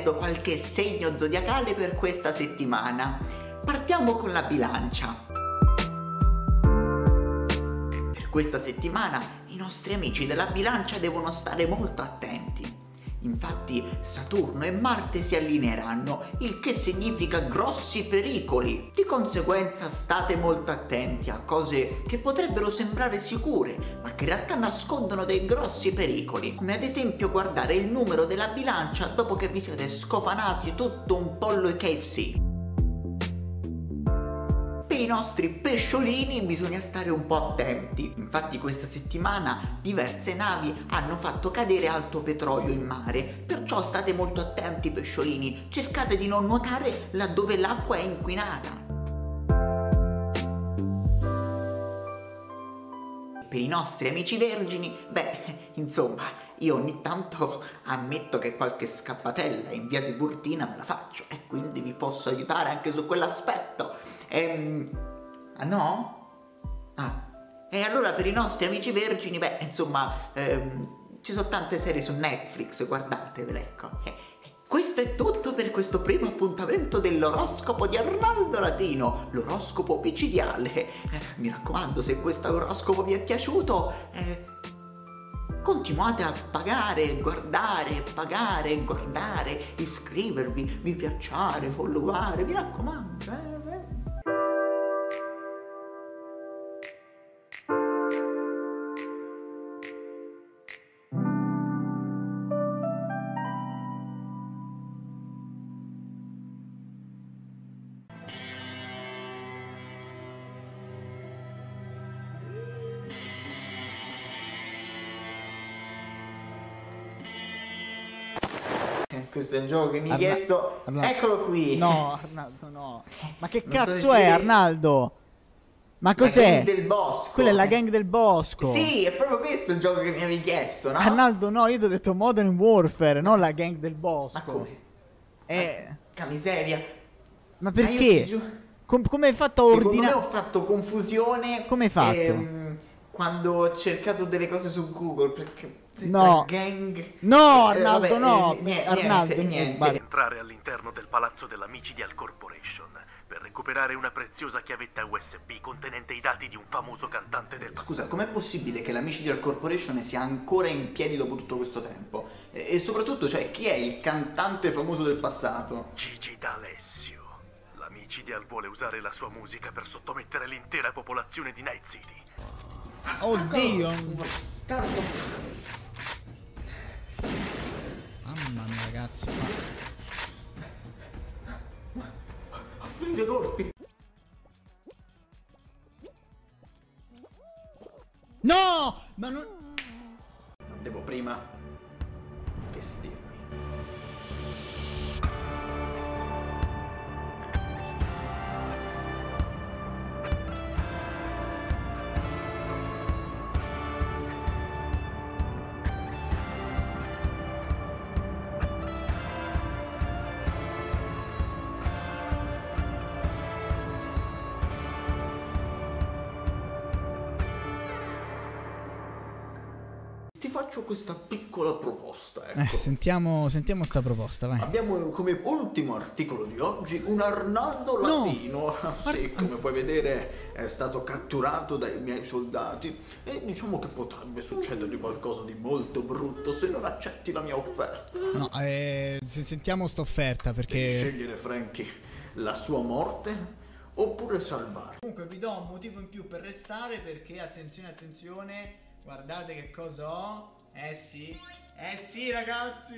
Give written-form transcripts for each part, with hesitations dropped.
chiedo qualche segno zodiacale per questa settimana. Partiamo con la bilancia. Per questa settimana i nostri amici della bilancia devono stare molto attenti. Infatti Saturno e Marte si allineeranno, il che significa grossi pericoli. Di conseguenza state molto attenti a cose che potrebbero sembrare sicure, ma che in realtà nascondono dei grossi pericoli, come ad esempio guardare il numero della bilancia dopo che vi siete scofanati tutto un pollo KFC. Per i nostri pesciolini bisogna stare un po' attenti. Infatti questa settimana diverse navi hanno fatto cadere alto petrolio in mare, perciò state molto attenti pesciolini, cercate di non nuotare laddove l'acqua è inquinata. Per i nostri amici vergini, insomma, io ogni tanto ammetto che qualche scappatella in via Tiburtina me la faccio e quindi vi posso aiutare anche su quell'aspetto. Ah no? E allora per i nostri amici vergini, ci sono tante serie su Netflix, guardatevele, ecco. Questo è tutto per questo primo appuntamento dell'oroscopo di Arnaldo Latino, l'oroscopo micidiale. Mi raccomando, se questo oroscopo vi è piaciuto, continuate a pagare, guardare, iscrivervi, mi piacere, followare, mi raccomando, Questo è un gioco che mi hai chiesto. Arnaldo. Eccolo qui. No, Arnaldo, no. Ma che Non so cazzo se è, si- Arnaldo? Ma cos'è? La gang del bosco. Quella è la gang del bosco. Sì, è proprio questo il gioco che mi avevi chiesto, no? Arnaldo, no, io ti ho detto Modern Warfare, non la gang del bosco. Ma come? Che miseria. Ma Ma io perché? ti giuro- Come hai fatto a Secondo me ordinare? ho fatto confusione. Come hai fatto? Quando ho cercato delle cose su Google, perché No. la gang. No, Arnaldo, no. Arnaldo, niente. vale. Entrare all'interno del palazzo della Micidial Corporation per recuperare una preziosa chiavetta USB contenente i dati di un famoso cantante del passato. Scusa, com'è possibile che la Micidial Corporation sia ancora in piedi dopo tutto questo tempo? E soprattutto, chi è il cantante famoso del passato? Gigi D'Alessio. La Micidial vuole usare la sua musica per sottomettere l'intera popolazione di Night City. Oddio. Cazzo. Mamma mia, ragazzi. Ha finito i colpi. No! Ma non... Ma devo prima vestirmi. Ti faccio questa piccola proposta, ecco. Sentiamo sta proposta, vai. Abbiamo come ultimo articolo di oggi un Arnaldo Latino. Sì, come puoi vedere è stato catturato dai miei soldati e diciamo che potrebbe succedergli qualcosa di molto brutto se non accetti la mia offerta. No, sentiamo sta offerta Devi perché... scegliere, Frankie, la sua morte oppure salvarlo. Comunque vi do un motivo in più per restare perché, attenzione, guardate che cosa ho. Sì ragazzi.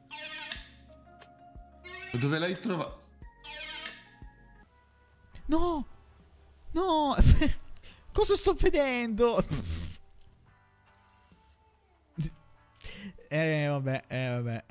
Dove l'hai trovato? No! Cosa sto vedendo? Vabbè.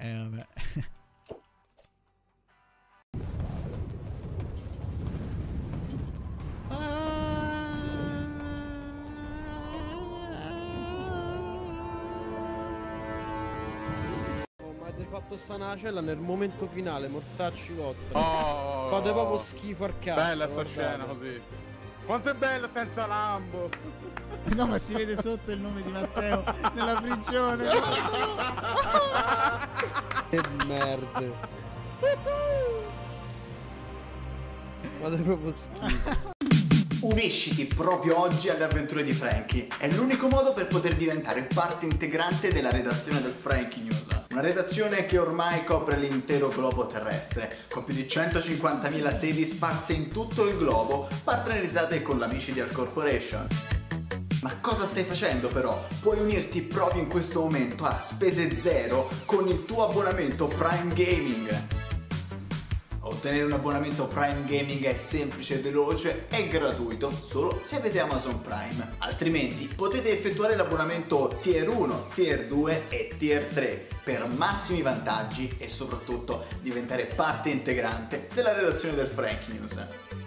Avete fatto sta nella cella nel momento finale, mortacci vostri. Oh, Fate proprio schifo al cazzo. bella sta guardate. scena così. Quanto è bello senza Lambo. No, ma si vede sotto il nome di Matteo nella prigione. Che merda. Guarda, è proprio schifo. Unisciti proprio oggi alle avventure di Franky. È l'unico modo per poter diventare parte integrante della redazione del Franky News. Una redazione che ormai copre l'intero globo terrestre, con più di 150.000 sedi sparse in tutto il globo, partnerizzate con l'Amici di Al Corporation. Ma cosa stai facendo però? Puoi unirti proprio in questo momento a spese zero con il tuo abbonamento Prime Gaming. Ottenere un abbonamento Prime Gaming è semplice e veloce e gratuito solo se avete Amazon Prime. Altrimenti potete effettuare l'abbonamento Tier 1, Tier 2 e Tier 3 per massimi vantaggi e soprattutto diventare parte integrante della redazione del Franky News.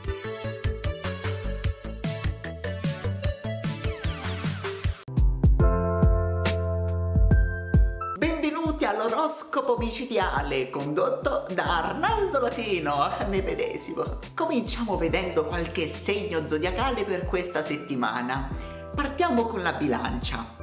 All'oroscopo micidiale condotto da Arnaldo Latino, me medesimo. Cominciamo vedendo qualche segno zodiacale per questa settimana. Partiamo con la bilancia.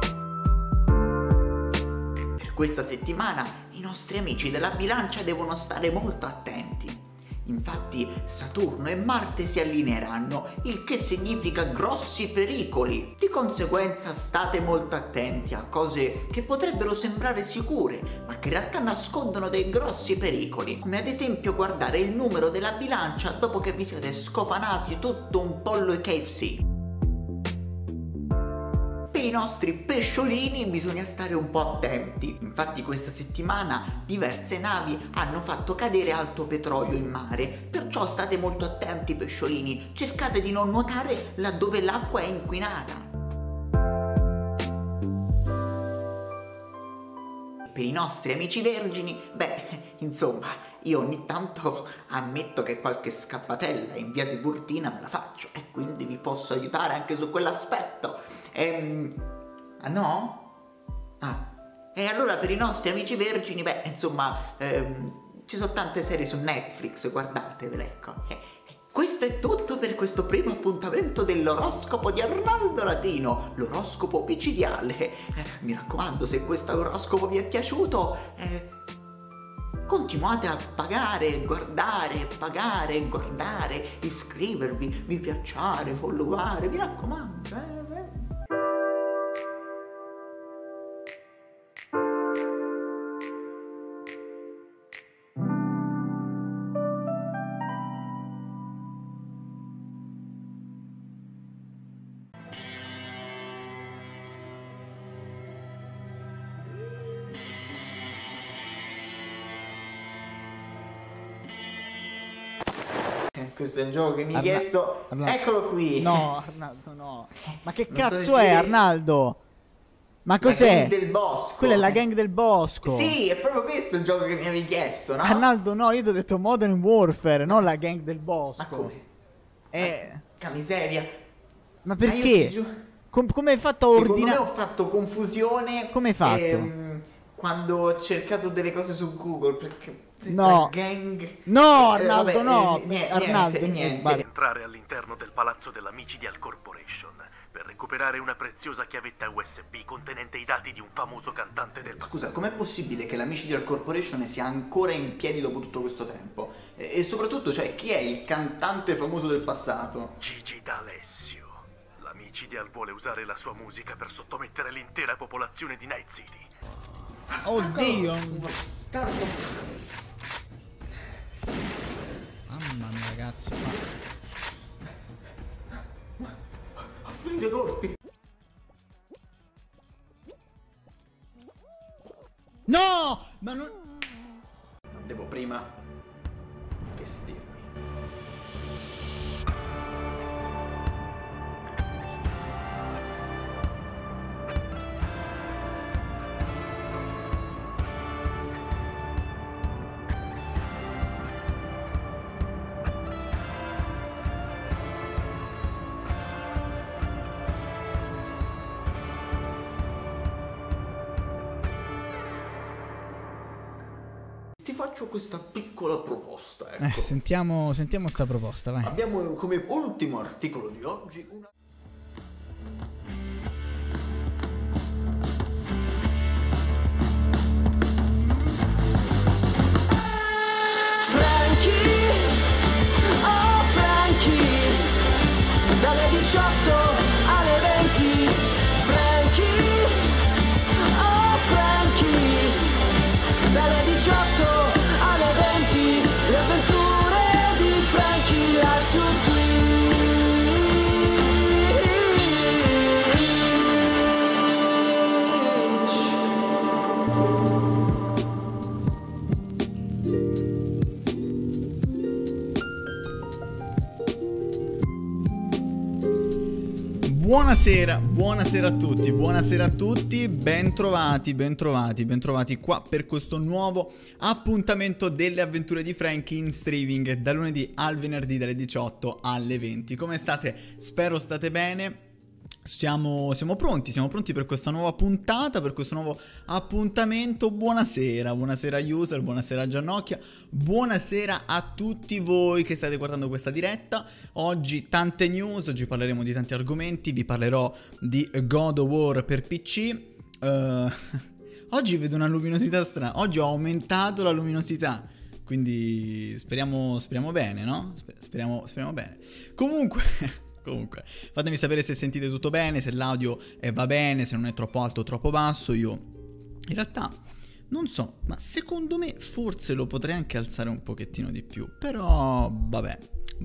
Per questa settimana i nostri amici della bilancia devono stare molto attenti. Infatti Saturno e Marte si allineeranno, il che significa grossi pericoli. Di conseguenza state molto attenti a cose che potrebbero sembrare sicure, ma che in realtà nascondono dei grossi pericoli, come ad esempio guardare il numero della bilancia dopo che vi siete scofanati tutto un pollo KFC. Per i nostri pesciolini bisogna stare un po' attenti. Infatti questa settimana diverse navi hanno fatto cadere alto petrolio in mare, perciò state molto attenti pesciolini, cercate di non nuotare laddove l'acqua è inquinata. Per i nostri amici vergini, insomma, io ogni tanto ammetto che qualche scappatella in via Tiburtina me la faccio e quindi vi posso aiutare anche su quell'aspetto. Ah no? E allora per i nostri amici vergini, ci sono tante serie su Netflix, guardatevele, ecco. Questo è tutto per questo primo appuntamento dell'oroscopo di Arnaldo Latino, l'oroscopo micidiale. Mi raccomando, se questo oroscopo vi è piaciuto, continuate a pagare, guardare, iscrivervi, mi piacere, followare, mi raccomando. Questo è un gioco che mi hai chiesto. Eccolo qui. No, Arnaldo, no. Ma che Non so cazzo se è, si vede. Arnaldo? Ma La cos'è? gang del bosco. Quella è la gang del bosco. Sì, è proprio questo il gioco che mi avevi chiesto, no? Arnaldo, no, io ti ho detto Modern Warfare, non la gang del bosco. Ma come? Che miseria. Ma Ma io perché? ti giuro- Come hai fatto a Secondo me ordinare? ho fatto confusione. Come hai fatto? Quando ho cercato delle cose su Google, perché No. la gang. No, Arnaldo, vabbè, no. Niente. Guarda. Entrare all'interno del palazzo dell'Amici di Al Corporation per recuperare una preziosa chiavetta USB contenente i dati di un famoso cantante del passato. Scusa, com'è possibile che l'Amici di Al Corporation sia ancora in piedi dopo tutto questo tempo? E soprattutto, cioè, chi è il cantante famoso del passato? Gigi D'Alessio. L'Amici di Al vuole usare la sua musica per sottomettere l'intera popolazione di Night City. Oddio. Cavolo. Mamma mia, ragazzi. Ho finito i colpi. No! Ma non... Ma devo prima vestirmi. Ti faccio questa piccola proposta, ecco. Sentiamo sta proposta, vai. Abbiamo come ultimo articolo di oggi una... Buonasera a tutti, bentrovati qua per questo nuovo appuntamento delle avventure di Franky in streaming dal lunedì al venerdì dalle 18 alle 20. Come state? Spero state bene. Siamo pronti per questa nuova puntata, per questo nuovo appuntamento. Buonasera user, buonasera Giannocchia, buonasera a tutti voi che state guardando questa diretta. Oggi tante news, oggi parleremo di tanti argomenti, vi parlerò di God of War per PC. Oggi vedo una luminosità strana, oggi ho aumentato la luminosità, quindi speriamo bene, no? Speriamo bene. Comunque, fatemi sapere se sentite tutto bene, se l'audio va bene, se non è troppo alto o troppo basso. Io in realtà non so, ma secondo me forse lo potrei anche alzare un pochettino di più. Però vabbè.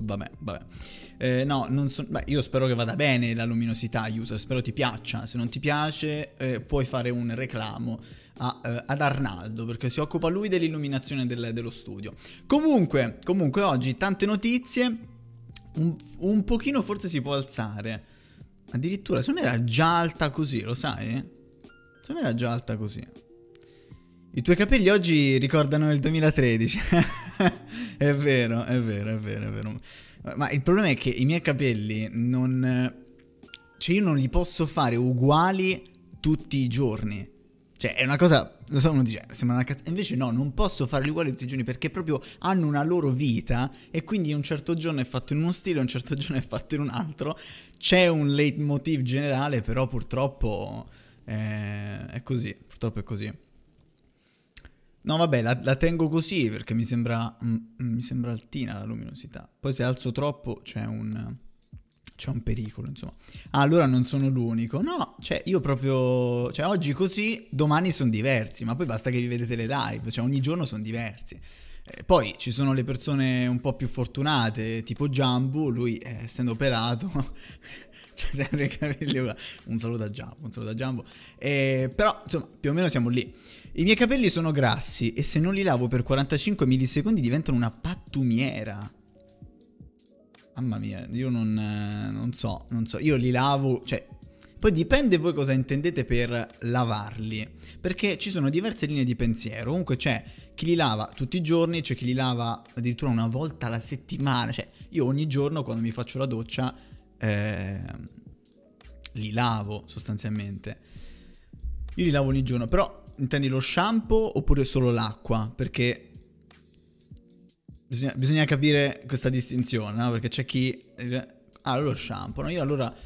No, non so. Beh, io spero che vada bene la luminosità, user. Spero ti piaccia. Se non ti piace, puoi fare un reclamo ad Arnaldo, perché si occupa lui dell'illuminazione dello studio. Comunque, oggi tante notizie. Un pochino forse si può alzare. Addirittura, secondo me era già alta così, lo sai? Secondo me era già alta così. I tuoi capelli oggi ricordano il 2013. È vero. Ma il problema è che i miei capelli cioè io non li posso fare uguali tutti i giorni. Cioè è una cosa, lo so, uno dice, sembra una cazzata. Invece no, non posso farli uguali tutti i giorni, perché proprio hanno una loro vita. E quindi un certo giorno è fatto in uno stile, un certo giorno è fatto in un altro. C'è un leitmotiv generale, però purtroppo è così. Purtroppo è così. No vabbè, la tengo così perché mi sembra altina la luminosità. Poi se alzo troppo c'è un pericolo, insomma. Allora non sono l'unico. No, cioè io proprio, cioè oggi così, domani sono diversi. Ma poi basta che vi vedete le live, cioè ogni giorno sono diversi. Poi ci sono le persone un po' più fortunate, tipo Jumbo. Lui essendo operato c'è sempre i capelli uguali. Un saluto a Jumbo. Però insomma più o meno siamo lì. I miei capelli sono grassi e se non li lavo per 45 millisecondi diventano una pattumiera. Mamma mia, io non so, io li lavo, cioè, poi dipende voi cosa intendete per lavarli, perché ci sono diverse linee di pensiero. Comunque c'è chi li lava tutti i giorni, c'è chi li lava addirittura una volta alla settimana. Cioè io ogni giorno quando mi faccio la doccia li lavo sostanzialmente. Io li lavo ogni giorno, però intendi lo shampoo oppure solo l'acqua? Perché bisogna capire questa distinzione, no? Perché c'è chi... lo shampoo, no?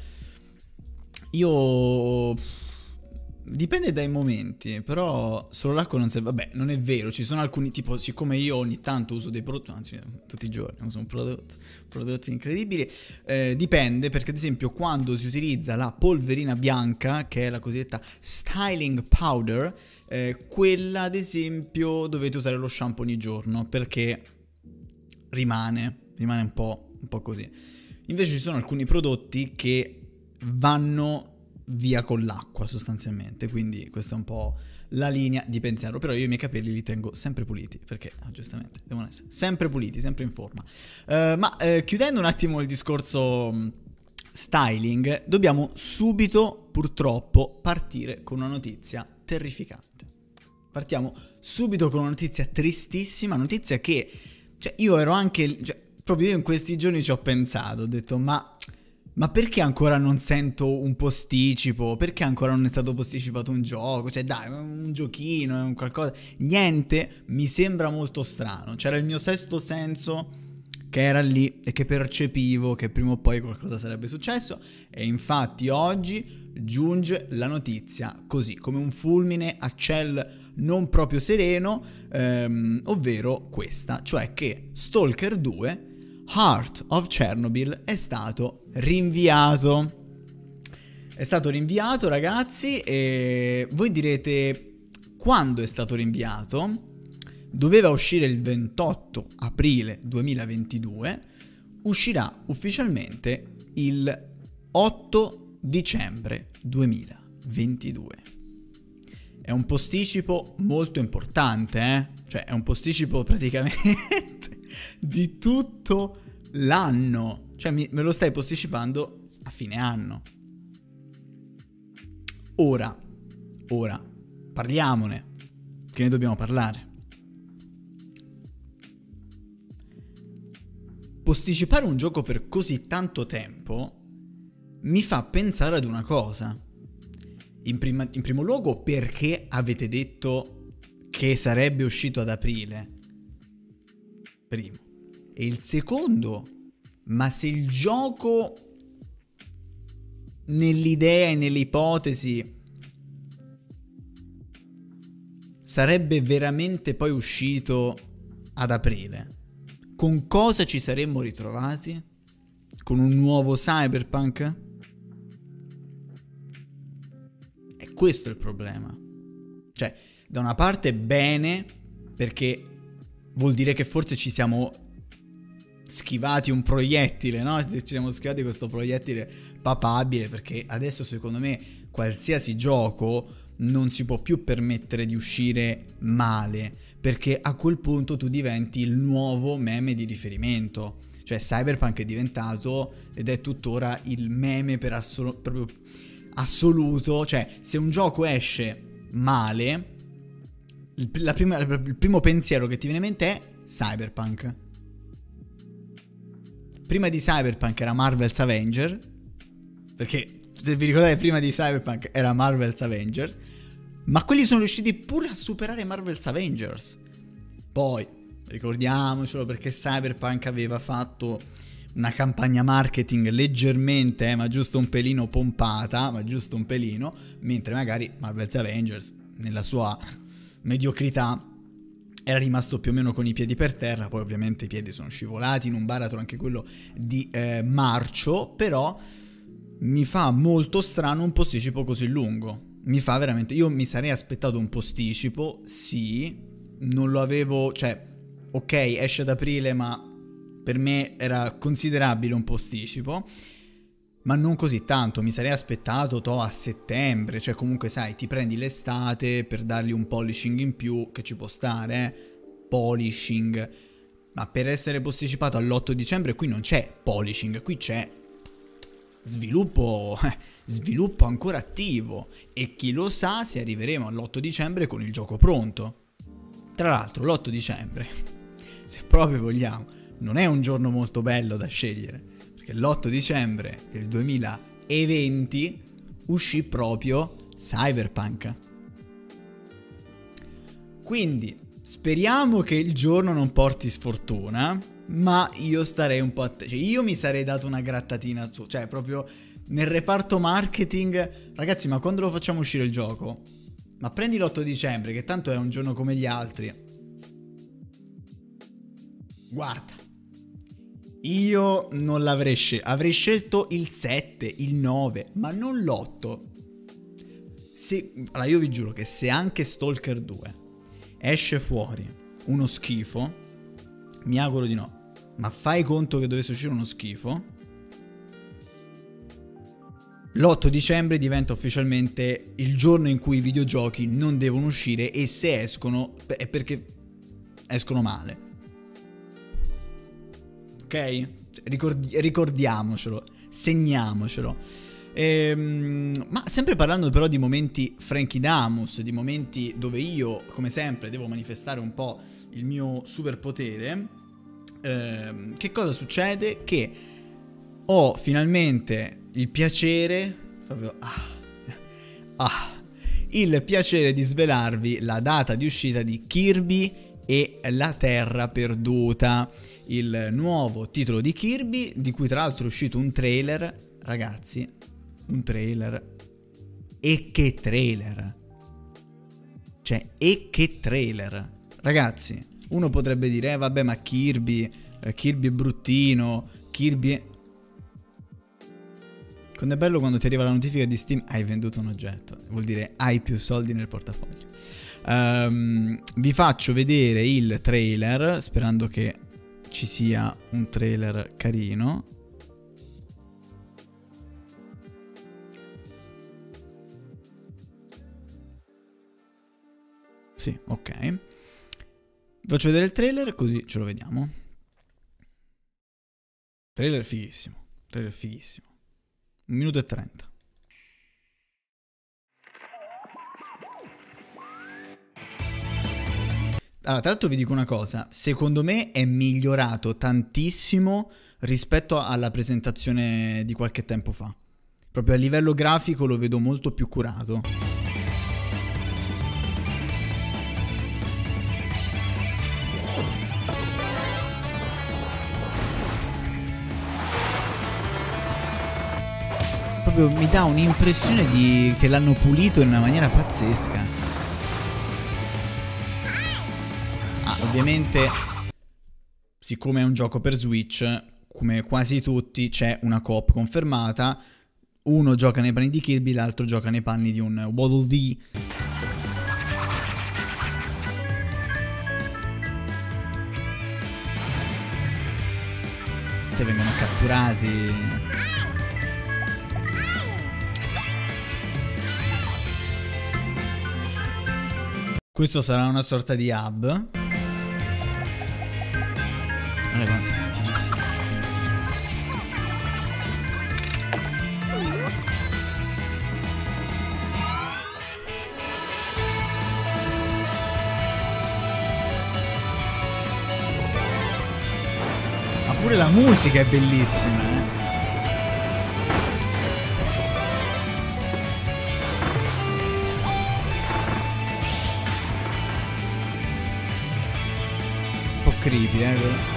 Io... Dipende dai momenti, però solo l'acqua non serve. Vabbè, non è vero, ci sono alcuni, tipo, siccome io ogni tanto uso dei prodotti, anzi tutti i giorni uso prodotti incredibili, dipende, perché ad esempio quando si utilizza la polverina bianca, che è la cosiddetta styling powder, quella ad esempio dovete usare lo shampoo ogni giorno, perché rimane un po' così. Invece ci sono alcuni prodotti che vanno via con l'acqua sostanzialmente, quindi questa è un po' la linea di pensiero. Però io i miei capelli li tengo sempre puliti, perché giustamente devono essere sempre puliti, sempre in forma. Chiudendo un attimo il discorso styling, dobbiamo subito purtroppo partire con una notizia terrificante. Partiamo subito con una notizia tristissima, notizia che, cioè, io ero anche, cioè, proprio io in questi giorni ci ho pensato, ho detto ma perché ancora non sento un posticipo? Perché ancora non è stato posticipato un gioco? Cioè dai, un giochino, un qualcosa. Niente, mi sembra molto strano. C'era il mio sesto senso che era lì e che percepivo che prima o poi qualcosa sarebbe successo. E infatti oggi giunge la notizia così, come un fulmine a ciel non proprio sereno, ovvero questa, cioè che Stalker 2 Heart of Chernobyl è stato rinviato. È stato rinviato, ragazzi, e voi direte quando è stato rinviato? Doveva uscire il 28 aprile 2022, uscirà ufficialmente il 8 dicembre 2022. È un posticipo molto importante, Cioè è un posticipo praticamente di tutto l'anno. Cioè me lo stai posticipando a fine anno. Ora, parliamone, che ne dobbiamo parlare. Posticipare un gioco per così tanto tempo mi fa pensare ad una cosa. In primo luogo, perché avete detto che sarebbe uscito ad aprile? Primo. E il secondo, ma se il gioco nell'idea e nelle ipotesi sarebbe veramente poi uscito ad aprile, con cosa ci saremmo ritrovati? Con un nuovo Cyberpunk? E questo è il problema. Cioè, da una parte bene, perché vuol dire che forse ci siamo schivati un proiettile, no? Ci siamo schivati questo proiettile papabile, perché adesso secondo me qualsiasi gioco non si può più permettere di uscire male, perché a quel punto tu diventi il nuovo meme di riferimento. Cioè Cyberpunk è diventato, ed è tuttora, il meme per proprio assoluto. Cioè se un gioco esce male, il primo pensiero che ti viene in mente è Cyberpunk. Prima di Cyberpunk era Marvel's Avengers, perché se vi ricordate prima di Cyberpunk era Marvel's Avengers, ma quelli sono riusciti pure a superare Marvel's Avengers. Poi ricordiamocelo, perché Cyberpunk aveva fatto una campagna marketing leggermente, ma giusto un pelino pompata, ma giusto un pelino, mentre magari Marvel's Avengers nella sua mediocrità era rimasto più o meno con i piedi per terra. Poi ovviamente i piedi sono scivolati in un baratro, anche quello di marcio, però mi fa molto strano un posticipo così lungo. Mi fa veramente... Io mi sarei aspettato un posticipo, sì, non lo avevo... Cioè, ok, esce ad aprile, ma per me era considerabile un posticipo, ma non così tanto. Mi sarei aspettato a settembre, cioè comunque sai, ti prendi l'estate per dargli un polishing in più, che ci può stare, polishing, ma per essere posticipato all'8 dicembre qui non c'è polishing, qui c'è sviluppo ancora attivo, e chi lo sa se arriveremo all'8 dicembre con il gioco pronto. Tra l'altro l'8 dicembre, se proprio vogliamo, non è un giorno molto bello da scegliere, perché l'8 dicembre del 2020 uscì proprio Cyberpunk. Quindi speriamo che il giorno non porti sfortuna, ma io starei un po' cioè io mi sarei dato una grattatina su, cioè proprio nel reparto marketing. Ragazzi, ma quando lo facciamo uscire il gioco? Ma prendi l'8 dicembre, che tanto è un giorno come gli altri. Guarda, io non l'avrei scelto, avrei scelto il 7, il 9, ma non l'8. Allora io vi giuro che se anche Stalker 2 esce fuori uno schifo, mi auguro di no, ma fai conto che dovesse uscire uno schifo, l'8 dicembre diventa ufficialmente il giorno in cui i videogiochi non devono uscire, e se escono è perché escono male. Ok? Ricordiamocelo, segniamocelo. Ma sempre parlando però di momenti Franchidamus, di momenti dove io, come sempre, devo manifestare un po' il mio superpotere, che cosa succede? Che ho finalmente il piacere, proprio il piacere di svelarvi la data di uscita di Kirby e la Terra Perduta, il nuovo titolo di Kirby, di cui tra l'altro è uscito un trailer. Ragazzi, un trailer, e che trailer, cioè, e che trailer, ragazzi. Uno potrebbe dire vabbè, ma Kirby è bruttino, Kirby è... Quando è bello quando ti arriva la notifica di Steam, hai venduto un oggetto, vuol dire hai più soldi nel portafoglio. Vi faccio vedere il trailer, sperando che ci sia un trailer carino. Sì, ok. faccio vedere il trailer così ce lo vediamo. Trailer fighissimo. Trailer fighissimo. 1 minuto e 30. Allora, tra l'altro vi dico una cosa, secondo me è migliorato tantissimo rispetto alla presentazione di qualche tempo fa. Proprio a livello grafico lo vedo molto più curato. Proprio mi dà un'impressione di che l'hanno pulito in una maniera pazzesca. Ovviamente, siccome è un gioco per Switch, come quasi tutti, c'è una coop confermata. Uno gioca nei panni di Kirby, l'altro gioca nei panni di un Waddle Dee. Che vengono catturati. Questo sarà una sorta di hub. Guarda quanto è fighissimo, fighissimo. Ma pure la musica è bellissima, Un po' creepy, però.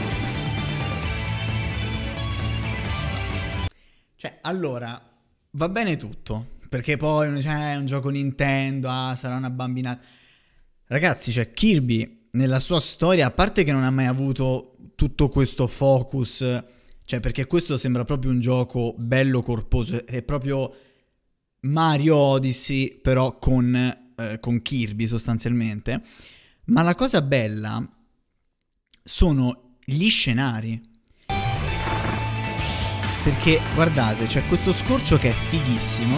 Allora, va bene tutto, perché poi uno dice, è un gioco Nintendo, sarà una bambinata. Ragazzi, cioè, Kirby, nella sua storia, a parte che non ha mai avuto tutto questo focus, cioè, perché questo sembra proprio un gioco bello corposo, è proprio Mario Odyssey, però con Kirby, sostanzialmente. Ma la cosa bella sono gli scenari. Perché, guardate, c'è questo scorcio che è fighissimo.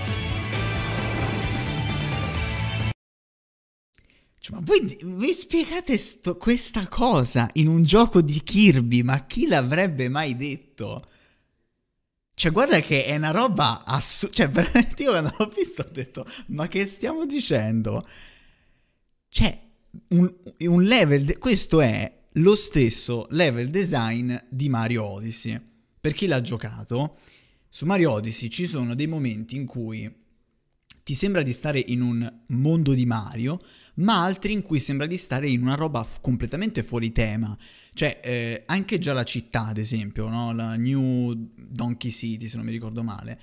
Cioè, ma voi spiegate questa cosa in un gioco di Kirby? Ma chi l'avrebbe mai detto? Cioè, guarda che è una roba cioè, veramente io quando l'ho visto ho detto, ma che stiamo dicendo? Cioè, un level... questo è lo stesso level design di Mario Odyssey. Per chi l'ha giocato, su Mario Odyssey ci sono dei momenti in cui ti sembra di stare in un mondo di Mario, ma altri in cui sembra di stare in una roba completamente fuori tema. Cioè, anche già la città, ad esempio, no? La New Donkey City, se non mi ricordo male.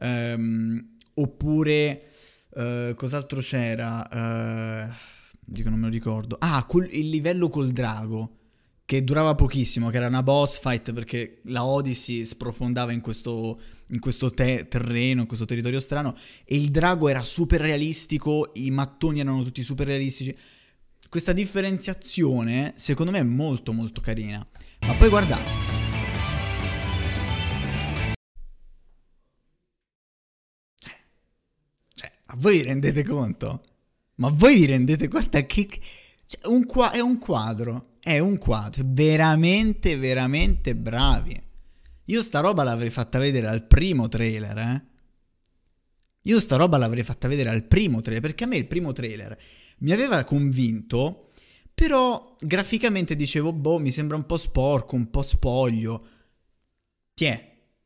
Oppure, cos'altro c'era? Dico, non me lo ricordo. Il livello col drago. Che durava pochissimo, che era una boss fight perché la Odyssey sprofondava in questo terreno, in questo territorio strano, e il drago era super realistico, i mattoni erano tutti super realistici. Questa differenziazione secondo me è molto molto carina. Ma poi guardate, cioè, ma voi vi rendete conto? Ma voi vi rendete conto che cioè, è un quadro. È un quadro, veramente, veramente bravi. Io sta roba l'avrei fatta vedere al primo trailer, Io sta roba l'avrei fatta vedere al primo trailer, perché a me il primo trailer mi aveva convinto, però graficamente dicevo, boh, mi sembra un po' sporco, un po' spoglio. Tiè.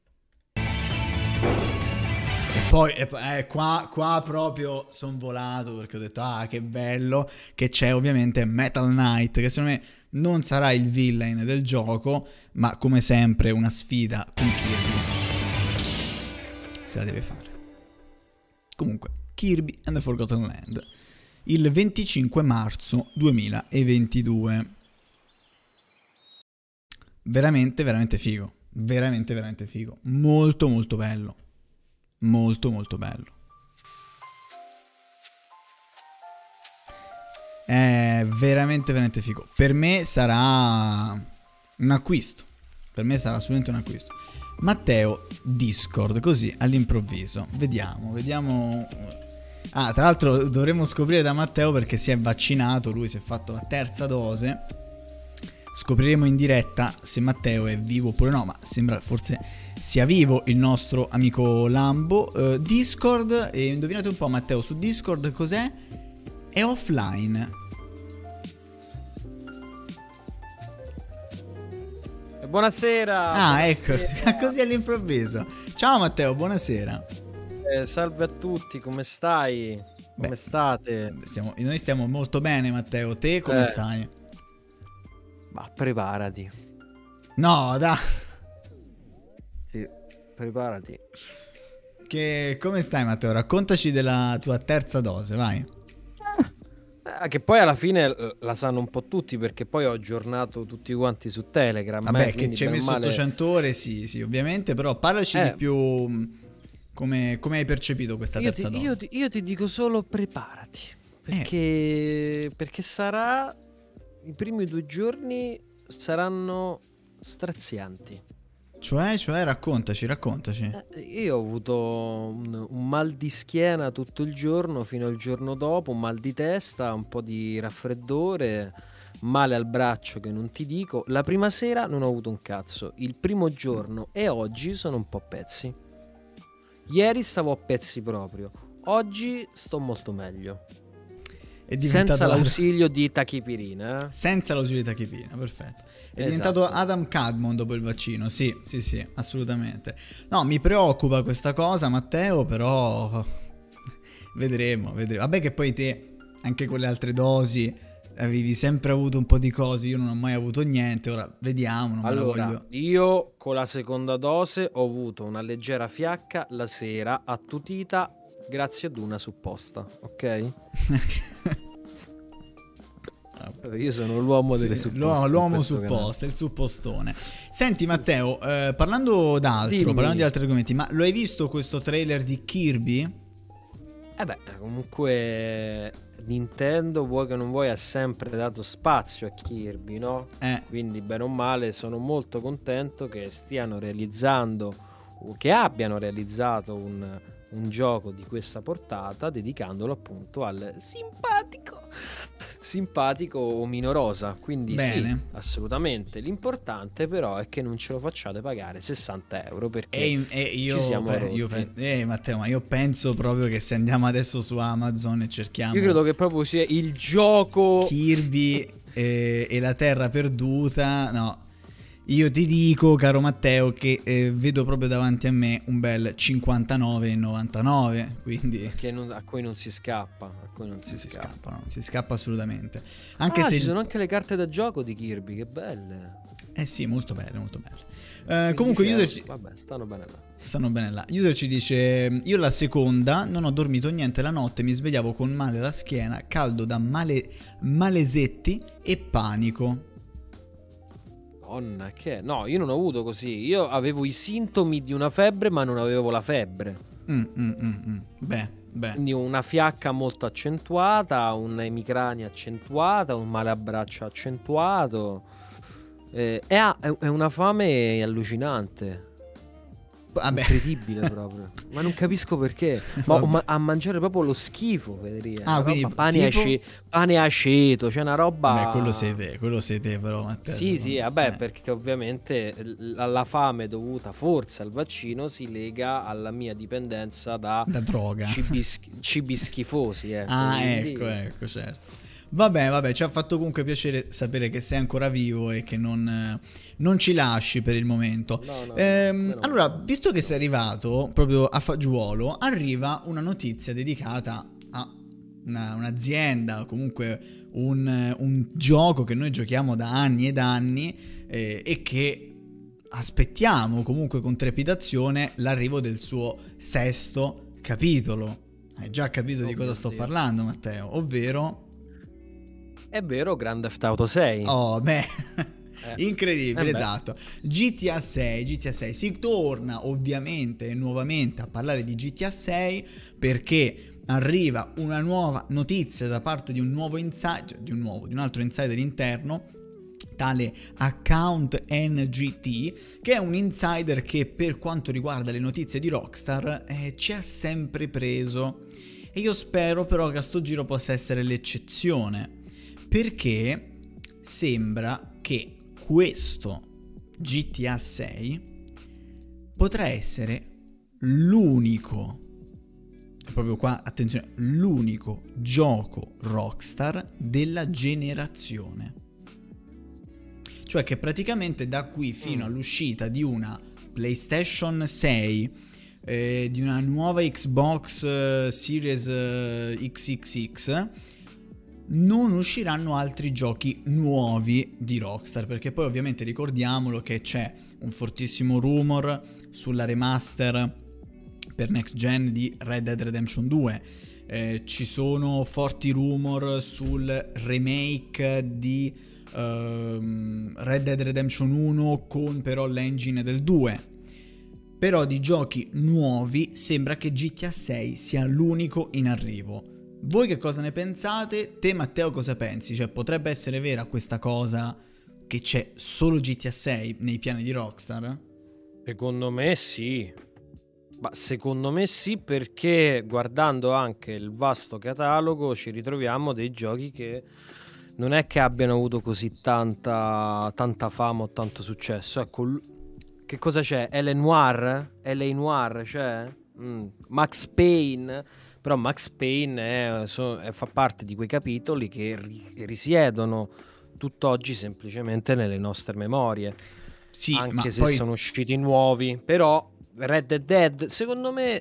E poi qua proprio sono volato, perché ho detto, che bello, che c'è ovviamente Metal Knight, che secondo me non sarà il villain del gioco, ma come sempre una sfida con Kirby. Se la deve fare. Comunque, Kirby and the Forgotten Land. Il 25 marzo 2022. Veramente, veramente figo. Veramente, veramente figo. Molto, molto bello. Molto, molto bello. È veramente, veramente figo. Per me sarà un acquisto. Per me sarà assolutamente un acquisto. Matteo, Discord, così all'improvviso. Vediamo. Ah, tra l'altro dovremmo scoprire da Matteo perché si è vaccinato, lui si è fatto la terza dose. Scopriremo in diretta se Matteo è vivo oppure no, ma sembra forse sia vivo il nostro amico Lambo. Discord, e indovinate un po' Matteo, su Discord cos'è? È offline. Buonasera. Ah, buonasera. ecco, così all'improvviso. Ciao Matteo, buonasera. Salve a tutti, come stai? Come Beh, state? Noi stiamo molto bene, Matteo. Te come stai? Ma preparati. No, dai. Sì, preparati. Come stai, Matteo? Raccontaci della tua terza dose, vai. Che poi alla fine la sanno un po' tutti, perché poi ho aggiornato tutti quanti su Telegram. Vabbè, che ci hai messo 800 ore, sì, ovviamente, però parlaci di più come hai percepito questa terza dose. Io ti dico solo preparati, perché sarà, i primi 2 giorni saranno strazianti. Cioè, raccontaci. Io ho avuto un mal di schiena tutto il giorno fino al giorno dopo, un mal di testa, un po' di raffreddore, male al braccio che non ti dico. La prima sera non ho avuto un cazzo, il primo giorno e oggi sono un po' a pezzi. Ieri stavo a pezzi proprio, oggi sto molto meglio. Senza l'ausilio di tachipirina. Senza l'ausilio di tachipirina, perfetto. È diventato Adam Cadmon dopo il vaccino, sì, assolutamente. No, mi preoccupa questa cosa, Matteo, però vedremo. Vabbè che poi te, anche con le altre dosi, avevi sempre avuto un po' di cose, io non ho mai avuto niente, ora vediamo, non allora, me la voglio... Io con la seconda dose ho avuto una leggera fiacca la sera, attutita, grazie ad una supposta, ok? Io sono l'uomo delle supposte. L'uomo supposta, il suppostone. Senti Matteo, parlando di altri argomenti, ma lo hai visto questo trailer di Kirby? Comunque Nintendo, vuoi che non vuoi, ha sempre dato spazio a Kirby, no? Quindi bene o male sono molto contento che stiano realizzando, o che abbiano realizzato un gioco di questa portata, dedicandolo appunto al simpatico omino rosa. Quindi bene. Sì, assolutamente. L'importante però è che non ce lo facciate pagare 60 euro, perché ci siamo Matteo, ma io penso proprio che se andiamo adesso su Amazon e cerchiamo, io credo che proprio sia il gioco Kirby e la terra perduta, no, io ti dico, caro Matteo, che vedo proprio davanti a me un bel 59,99, quindi a cui non si scappa, non si scappa assolutamente. Anche se ci sono anche le carte da gioco di Kirby, che belle. Sì, molto belle. Comunque user vabbè, stanno bene là. User ci dice: io la seconda non ho dormito niente la notte, mi svegliavo con male alla schiena, caldo da malesetti e panico. Che no, io non ho avuto così. Io avevo i sintomi di una febbre, ma non avevo la febbre. Beh. Quindi una fiacca molto accentuata, un'emicrania accentuata, un male a braccio accentuato. È una fame allucinante. Incredibile proprio. Ma non capisco perché. Ma a mangiare proprio lo schifo, Federica. Pane e aceto, c'è una roba. Beh, quello sei te però, Matteo. Sì, vabbè, perché ovviamente la fame dovuta forse al vaccino si lega alla mia dipendenza da droga, cibi schifosi. Ecco, certo. Vabbè, ci ha fatto comunque piacere sapere che sei ancora vivo e che non ci lasci per il momento. Allora, visto che sei arrivato proprio a fagiolo, arriva una notizia dedicata a un'azienda, comunque un gioco che noi giochiamo da anni ed anni e che aspettiamo comunque con trepidazione l'arrivo del suo 6º capitolo. Hai già capito di cosa sto parlando, Matteo? Ovvero... È vero, Grand Theft Auto 6. Oh, beh, incredibile, esatto. GTA 6, si torna ovviamente nuovamente a parlare di GTA 6 perché arriva una nuova notizia da parte di un nuovo insider, di un altro insider interno, tale Account NGT, che è un insider che per quanto riguarda le notizie di Rockstar ci ha sempre preso. E io spero però che a sto giro possa essere l'eccezione, perché sembra che questo GTA 6 potrà essere l'unico, proprio qua attenzione, l'unico gioco Rockstar della generazione. Cioè che praticamente da qui fino all'uscita di una PlayStation 6, di una nuova Xbox Series XXX, non usciranno altri giochi nuovi di Rockstar, perché poi ovviamente ricordiamolo che c'è un fortissimo rumor sulla remaster per next gen di Red Dead Redemption 2, ci sono forti rumor sul remake di Red Dead Redemption 1 con però l'engine del 2. Però di giochi nuovi sembra che GTA 6 sia l'unico in arrivo. Voi che cosa ne pensate? Te Matteo cosa pensi? Cioè potrebbe essere vera questa cosa che c'è solo GTA 6 nei piani di Rockstar? Secondo me sì. Ma secondo me sì, perché guardando anche il vasto catalogo ci ritroviamo dei giochi che non è che abbiano avuto così tanta fama o tanto successo. Ecco, che cosa c'è? LA Noire c'è? Max Payne. Però Max Payne fa parte di quei capitoli che risiedono tutt'oggi semplicemente nelle nostre memorie. Sì, anche ma se poi sono usciti nuovi. Però Red Dead, secondo me,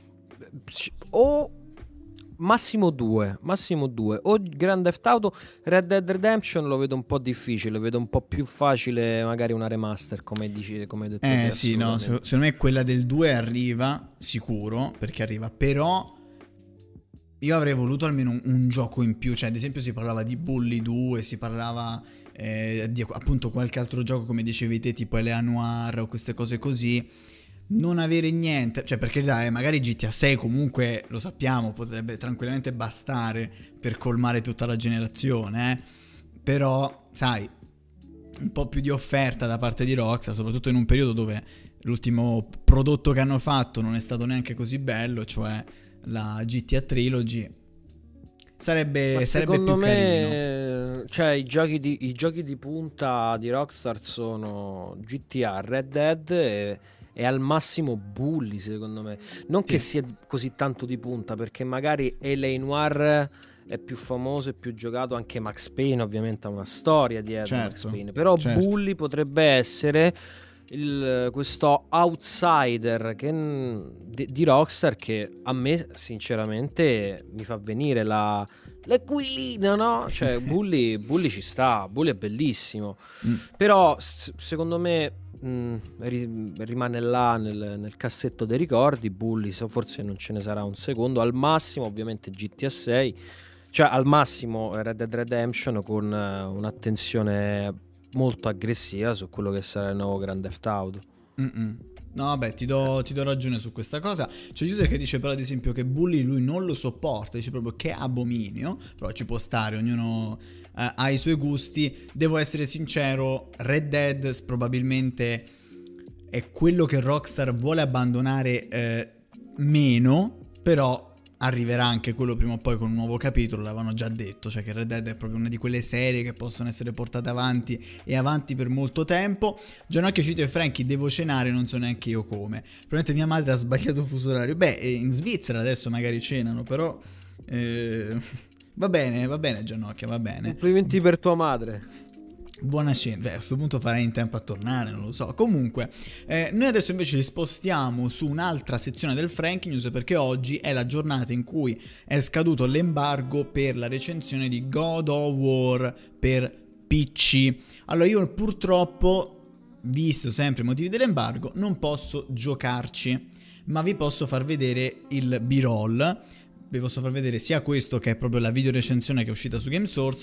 o massimo due, o Grand Theft Auto. Red Dead Redemption lo vedo un po' difficile, lo vedo un po' più facile magari una remaster, come dici, come hai detto te, sì, no, secondo me quella del 2 arriva sicuro, perché arriva, però io avrei voluto almeno un gioco in più. Cioè ad esempio si parlava di Bully 2, si parlava di appunto qualche altro gioco come dicevi te, tipo LA Noire o queste cose così. Non avere niente, cioè perché dai, magari GTA 6 comunque lo sappiamo, potrebbe tranquillamente bastare per colmare tutta la generazione, però sai, un po' più di offerta da parte di Rockstar, soprattutto in un periodo dove l'ultimo prodotto che hanno fatto non è stato neanche così bello, cioè la GTA Trilogy. Sarebbe più carino. Cioè i giochi di punta di Rockstar sono GTA, Red Dead e al massimo Bully, secondo me. Non che sia così tanto di punta, perché magari LA Noire è più famoso e più giocato, anche Max Payne ovviamente ha una storia dietro, Max Payne. Però Bully potrebbe essere questo outsider di Rockstar, che a me sinceramente mi fa venire l'equilino, no? Cioè Bully ci sta, Bully è bellissimo. Però secondo me rimane là nel cassetto dei ricordi. Bully forse non ce ne sarà un secondo, al massimo ovviamente GTA 6, cioè al massimo Red Dead Redemption, con un'attenzione molto aggressiva su quello che sarà il nuovo Grand Theft Auto. No, vabbè, ti do ragione su questa cosa. C'è user che dice però ad esempio che Bully lui non lo sopporta, dice proprio che abominio, però ci può stare, ognuno ha i suoi gusti. Devo essere sincero, Red Dead probabilmente è quello che Rockstar vuole abbandonare meno, però arriverà anche quello prima o poi con un nuovo capitolo, l'avevano già detto, cioè che Red Dead è proprio una di quelle serie che possono essere portate avanti e avanti per molto tempo. Gianocchio Cito e Frankie, devo cenare, non so neanche io come. Probabilmente mia madre ha sbagliato fuso orario. Beh, in Svizzera adesso magari cenano, però va bene Gianocchio, va bene. Complimenti per tua madre. Buona cena. Beh, a questo punto farai in tempo a tornare, non lo so. Comunque, noi adesso invece ci spostiamo su un'altra sezione del Frankie News, perché oggi è la giornata in cui è scaduto l'embargo per la recensione di God of War per PC. Allora io purtroppo, visto sempre i motivi dell'embargo, non posso giocarci, ma vi posso far vedere il B-roll. Vi posso far vedere sia questo, che è proprio la video recensione che è uscita su GameSource,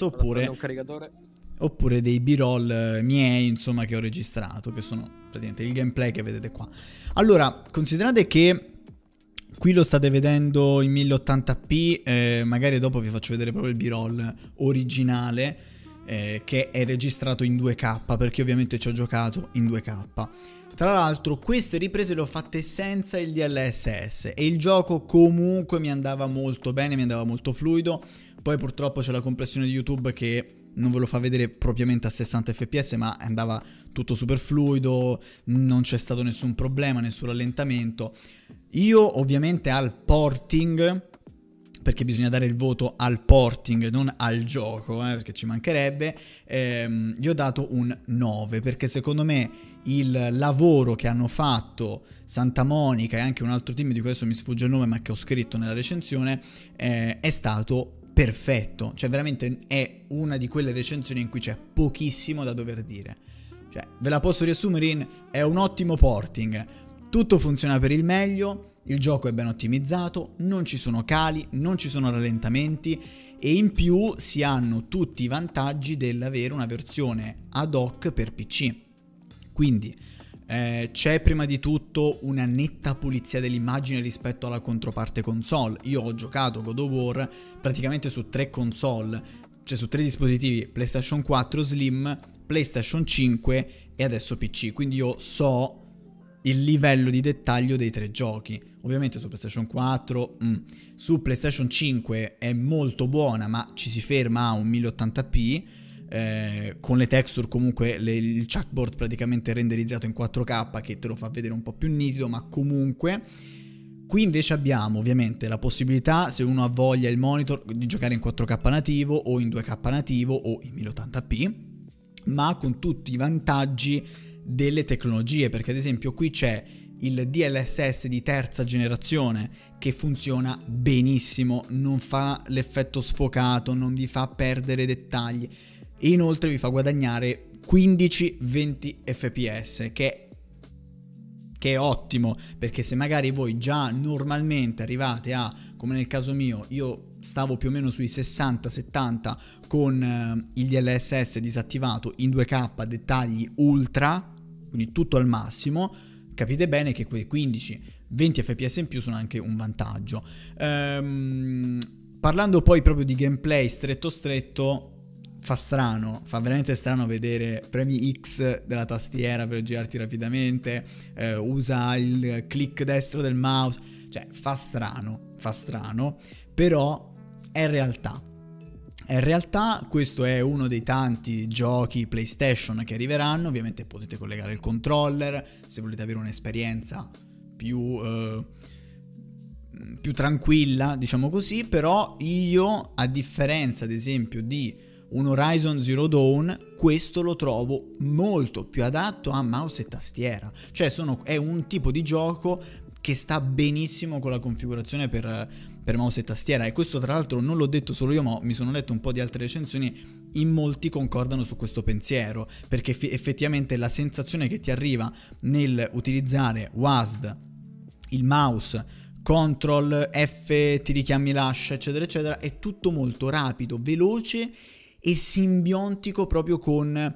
oppure dei B-roll miei, insomma, che ho registrato, che sono praticamente il gameplay che vedete qua. Allora, considerate che qui lo state vedendo in 1080p, magari dopo vi faccio vedere proprio il B-roll originale. che è registrato in 2K, perché ovviamente ci ho giocato in 2K. Tra l'altro queste riprese le ho fatte senza il DLSS e il gioco comunque mi andava molto bene, mi andava molto fluido. Poi purtroppo c'è la compressione di YouTube che non ve lo fa vedere propriamente a 60 fps, ma andava tutto super fluido, non c'è stato nessun problema, nessun rallentamento. Io ovviamente al porting, perché bisogna dare il voto al porting, non al gioco, perché ci mancherebbe, gli ho dato un 9, perché secondo me il lavoro che hanno fatto Santa Monica e anche un altro team di cui adesso mi sfugge il nome ma che ho scritto nella recensione è stato perfetto. Cioè veramente è una di quelle recensioni in cui c'è pochissimo da dover dire. Cioè ve la posso riassumere in: è un ottimo porting, tutto funziona per il meglio, il gioco è ben ottimizzato, non ci sono cali, non ci sono rallentamenti e in più si hanno tutti i vantaggi dell'avere una versione ad hoc per PC. Quindi c'è prima di tutto una netta pulizia dell'immagine rispetto alla controparte console. Io ho giocato God of War praticamente su 3 console, cioè su 3 dispositivi: PlayStation 4 Slim, PlayStation 5 e adesso PC, quindi io so il livello di dettaglio dei 3 giochi. Ovviamente su PlayStation 4, su PlayStation 5 è molto buona, ma ci si ferma a un 1080p, con le texture comunque il chalkboard praticamente renderizzato in 4K che te lo fa vedere un po' più nitido, ma comunque. Qui invece abbiamo ovviamente la possibilità, se uno ha voglia il monitor, di giocare in 4K nativo o in 2K nativo o in 1080p, ma con tutti i vantaggi delle tecnologie, perché ad esempio qui c'è il DLSS di terza generazione che funziona benissimo, non fa l'effetto sfocato, non vi fa perdere dettagli e inoltre vi fa guadagnare 15-20 fps, che è ottimo, perché se magari voi già normalmente arrivate a, come nel caso mio, io stavo più o meno sui 60-70 con il DLSS disattivato in 2K dettagli ultra, quindi tutto al massimo, capite bene che quei 15-20 fps in più sono anche un vantaggio. Parlando poi proprio di gameplay stretto, fa veramente strano vedere premi X della tastiera per girarti rapidamente, usa il click destro del mouse, cioè fa strano, però è realtà. In realtà questo è uno dei tanti giochi PlayStation che arriveranno. Ovviamente potete collegare il controller se volete avere un'esperienza più tranquilla, diciamo così, però io, a differenza ad esempio di un Horizon Zero Dawn, questo lo trovo molto più adatto a mouse e tastiera. Cioè è un tipo di gioco che sta benissimo con la configurazione per mouse e tastiera, e questo tra l'altro non l'ho detto solo io, ma mi sono letto un po' di altre recensioni, in molti concordano su questo pensiero, perché effettivamente la sensazione che ti arriva nel utilizzare WASD, il mouse, control, F, ti richiami l'ascia, eccetera eccetera, è tutto molto rapido, veloce e simbiontico proprio con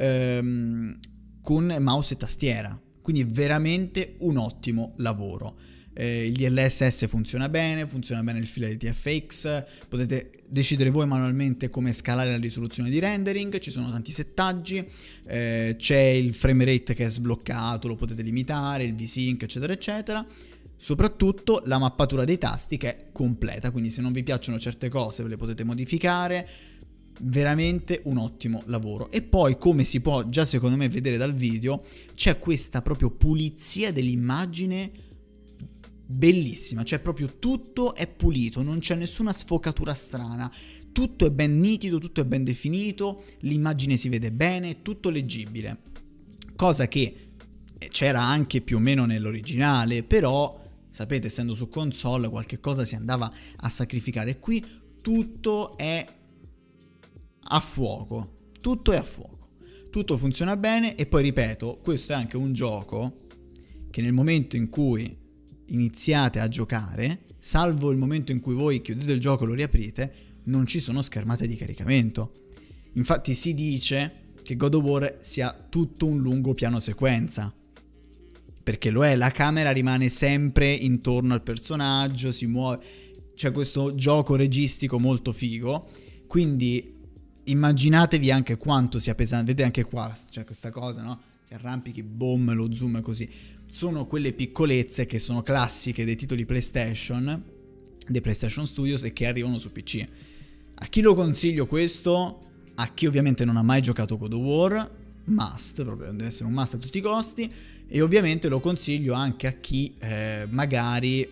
mouse e tastiera. Quindi veramente un ottimo lavoro. Il DLSS funziona bene il Fidelity FX, potete decidere voi manualmente come scalare la risoluzione di rendering, ci sono tanti settaggi, c'è il frame rate che è sbloccato, lo potete limitare, il V-Sync eccetera eccetera. Soprattutto la mappatura dei tasti che è completa, quindi se non vi piacciono certe cose ve le potete modificare. Veramente un ottimo lavoro. E poi, come si può già secondo me vedere dal video, c'è questa proprio pulizia dell'immagine bellissima, cioè proprio tutto è pulito, non c'è nessuna sfocatura strana, tutto è ben nitido, tutto è ben definito, l'immagine si vede bene, tutto leggibile, cosa che c'era anche più o meno nell'originale, però sapete, essendo su console qualche cosa si andava a sacrificare. Qui tutto è a fuoco, tutto funziona bene. E poi ripeto, questo è anche un gioco che nel momento in cui iniziate a giocare, salvo il momento in cui voi chiudete il gioco e lo riaprite, non ci sono schermate di caricamento. Infatti si dice che God of War sia tutto un lungo piano sequenza, perché lo è, la camera rimane sempre intorno al personaggio, si muove, c'è questo gioco registico molto figo. Quindi immaginatevi anche quanto sia pesante. Vedete anche qua, c'è questa cosa, no? Ti arrampichi, boom, lo zoom e così. Sono quelle piccolezze che sono classiche dei titoli PlayStation, dei PlayStation Studios, e che arrivano su PC. A chi lo consiglio questo? A chi ovviamente non ha mai giocato God of War, must, proprio deve essere un must a tutti i costi. E ovviamente lo consiglio anche a chi magari,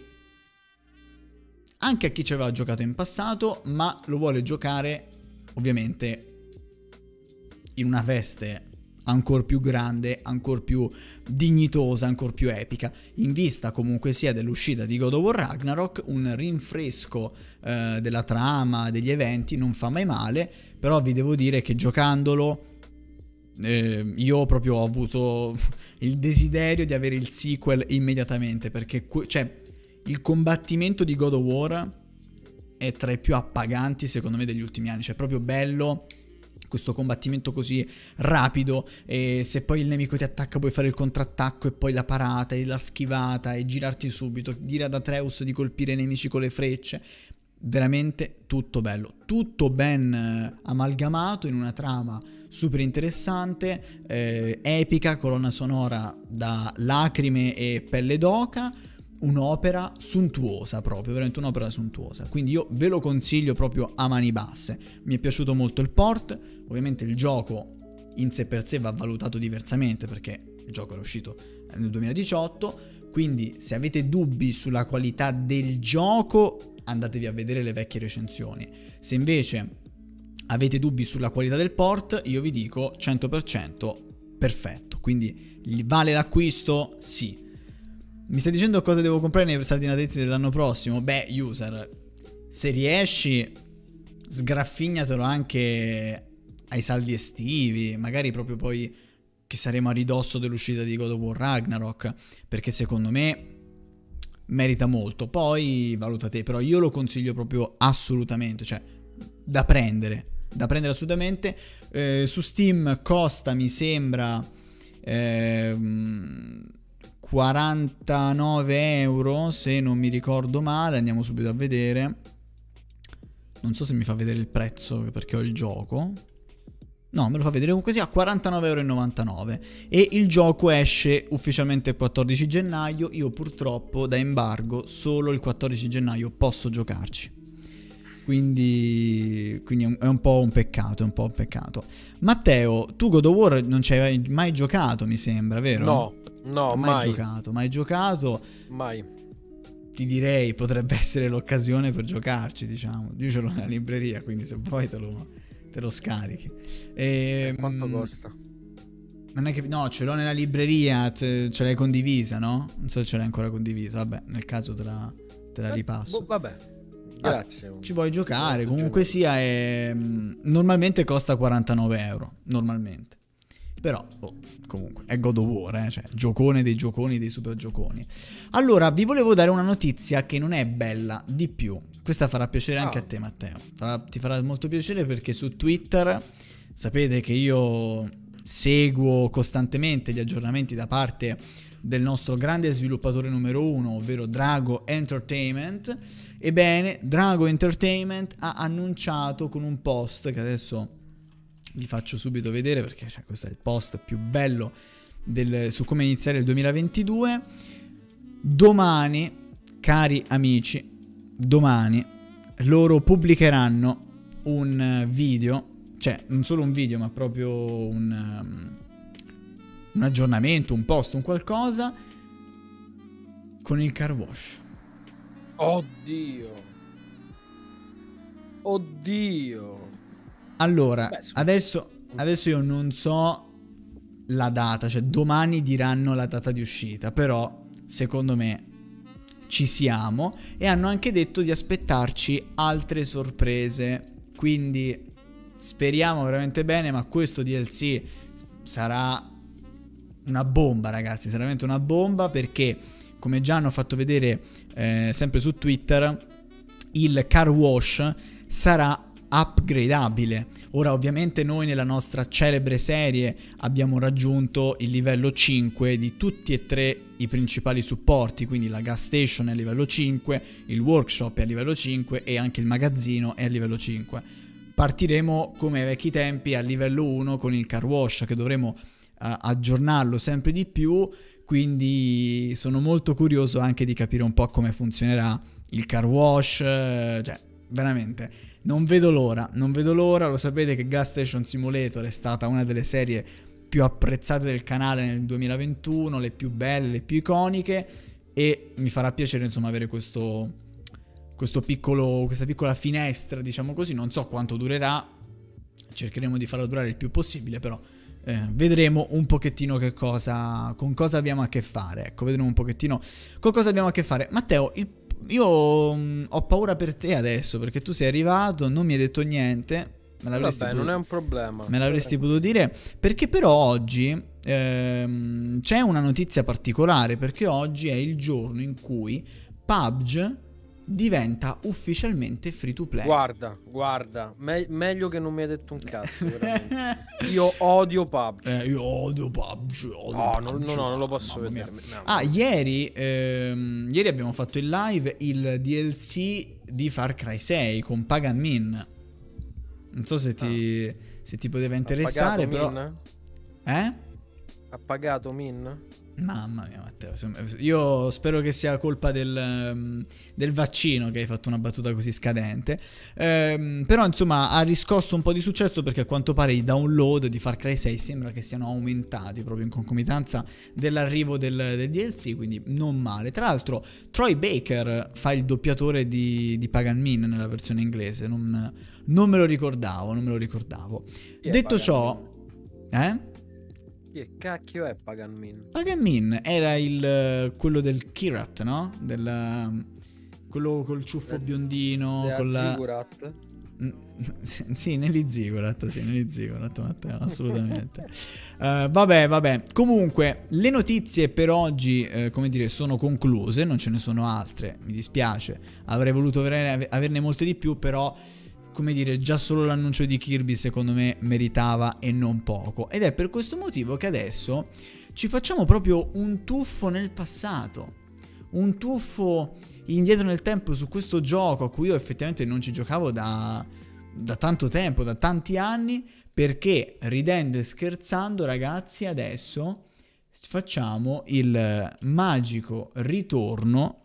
anche a chi ci aveva giocato in passato, ma lo vuole giocare ovviamente in una veste ancora più grande, ancora più dignitosa, ancora più epica, in vista comunque sia dell'uscita di God of War Ragnarok. Un rinfresco della trama, degli eventi non fa mai male, però vi devo dire che giocandolo io proprio ho avuto il desiderio di avere il sequel immediatamente, perché cioè, il combattimento di God of War è tra i più appaganti secondo me degli ultimi anni. Cioè, è proprio bello questo combattimento così rapido, e se poi il nemico ti attacca puoi fare il contrattacco e poi la parata e la schivata e girarti subito, dire ad Atreus di colpire i nemici con le frecce. Veramente tutto bello, tutto ben amalgamato in una trama super interessante, epica, colonna sonora da lacrime e pelle d'oca, un'opera sontuosa, proprio veramente un'opera sontuosa. Quindi io ve lo consiglio proprio a mani basse. Mi è piaciuto molto il port. Ovviamente il gioco in sé per sé va valutato diversamente, perché il gioco era uscito nel 2018, quindi se avete dubbi sulla qualità del gioco andatevi a vedere le vecchie recensioni. Se invece avete dubbi sulla qualità del port, io vi dico 100% perfetto. Quindi vale l'acquisto? Sì. Mi stai dicendo cosa devo comprare nei saldi natalizi dell'anno prossimo? Beh, user, se riesci, sgraffignatelo anche ai saldi estivi, magari proprio poi che saremo a ridosso dell'uscita di God of War Ragnarok, perché secondo me merita molto. Poi valutate, però io lo consiglio proprio assolutamente, cioè da prendere assolutamente. Su Steam costa, mi sembra, 49 euro se non mi ricordo male. Andiamo subito a vedere. Non so se mi fa vedere il prezzo perché ho il gioco. No, me lo fa vedere comunque sia a 49,99 euro. E il gioco esce ufficialmente il 14 gennaio. Io purtroppo da embargo solo il 14 gennaio posso giocarci. Quindi è un po' un peccato, Matteo, tu God of War non ci hai mai giocato, mi sembra, vero? No, mai giocato. Mai. Ti direi potrebbe essere l'occasione per giocarci, diciamo. Io ce l'ho nella libreria, quindi se vuoi te lo scarichi. Quanto costa? Non è che, no, ce l'ho nella libreria, ce l'hai condivisa, no? Non so se ce l'hai ancora condivisa. Vabbè, nel caso te la ripasso. Vabbè. Grazie. Ci puoi giocare, comunque sia, normalmente costa 49 euro, normalmente. Però, comunque, è God of War, cioè, giocone dei gioconi, dei super gioconi. Allora, vi volevo dare una notizia che non è bella di più. Questa farà piacere anche a te, Matteo. Ti farà molto piacere perché su Twitter sapete che io seguo costantemente gli aggiornamenti da parte del nostro grande sviluppatore numero 1, ovvero Drago Entertainment. Ebbene, Drago Entertainment ha annunciato con un post che adesso vi faccio subito vedere, perché questo è il post più bello su come iniziare il 2022. Domani, cari amici, domani loro pubblicheranno un video, cioè non solo un video ma proprio un aggiornamento, un post, un qualcosa con il car wash. Oddio. Allora, adesso io non so la data, cioè domani diranno la data di uscita, però secondo me ci siamo, e hanno anche detto di aspettarci altre sorprese, quindi speriamo veramente bene, ma questo DLC sarà una bomba, ragazzi, sarà veramente una bomba, perché come già hanno fatto vedere sempre su Twitter, il car wash sarà upgradabile. Ora ovviamente noi nella nostra celebre serie abbiamo raggiunto il livello 5 di tutti e tre i principali supporti, quindi la gas station è a livello 5, il workshop è a livello 5 e anche il magazzino è a livello 5. partiremo come ai vecchi tempi a livello 1 con il car wash, che dovremo aggiornarlo sempre di più, quindi sono molto curioso anche di capire un po' come funzionerà il car wash, cioè veramente non vedo l'ora, lo sapete che Gas Station Simulator è stata una delle serie più apprezzate del canale nel 2021, le più belle, le più iconiche, e mi farà piacere insomma avere questa piccola finestra, diciamo così. Non so quanto durerà, cercheremo di farla durare il più possibile, però vedremo un pochettino con cosa abbiamo a che fare. Ecco, vedremo un pochettino con cosa abbiamo a che fare. Matteo, io ho paura per te adesso, perché tu sei arrivato, non mi hai detto niente. Vabbè, non è un problema. Me l'avresti potuto dire, perché però oggi c'è una notizia particolare, perché oggi è il giorno in cui PUBG diventa ufficialmente free to play. Guarda, meglio che non mi hai detto un cazzo, veramente. Io odio PUBG. Io odio PUBG. No, non lo posso vedere. Ieri abbiamo fatto in live il DLC di Far Cry 6 con Pagan Min. Non so se ti poteva interessare, però. Min? Ha pagato Min? Mamma mia, Matteo, io spero che sia colpa del vaccino che hai fatto una battuta così scadente. Però insomma ha riscosso un po' di successo, perché a quanto pare i download di Far Cry 6 sembra che siano aumentati proprio in concomitanza dell'arrivo del DLC, quindi non male. Tra l'altro Troy Baker fa il doppiatore di Pagan Min nella versione inglese, non me lo ricordavo. Detto ciò, Che cacchio è Pagan Min? Pagan Min era quello del Kirat, no? Quello col ciuffo biondino, con la Ziggurat. Sì, Nelly Ziggurat, Matteo, assolutamente. Vabbè. Comunque, le notizie per oggi, come dire, sono concluse, non ce ne sono altre, mi dispiace. Avrei voluto averne molte di più, però come dire, già solo l'annuncio di Kirby secondo me meritava, e non poco. Ed è per questo motivo che adesso ci facciamo proprio un tuffo nel passato, un tuffo indietro nel tempo su questo gioco a cui io effettivamente non ci giocavo da tanto tempo, da tanti anni, perché ridendo e scherzando, ragazzi, adesso facciamo il magico ritorno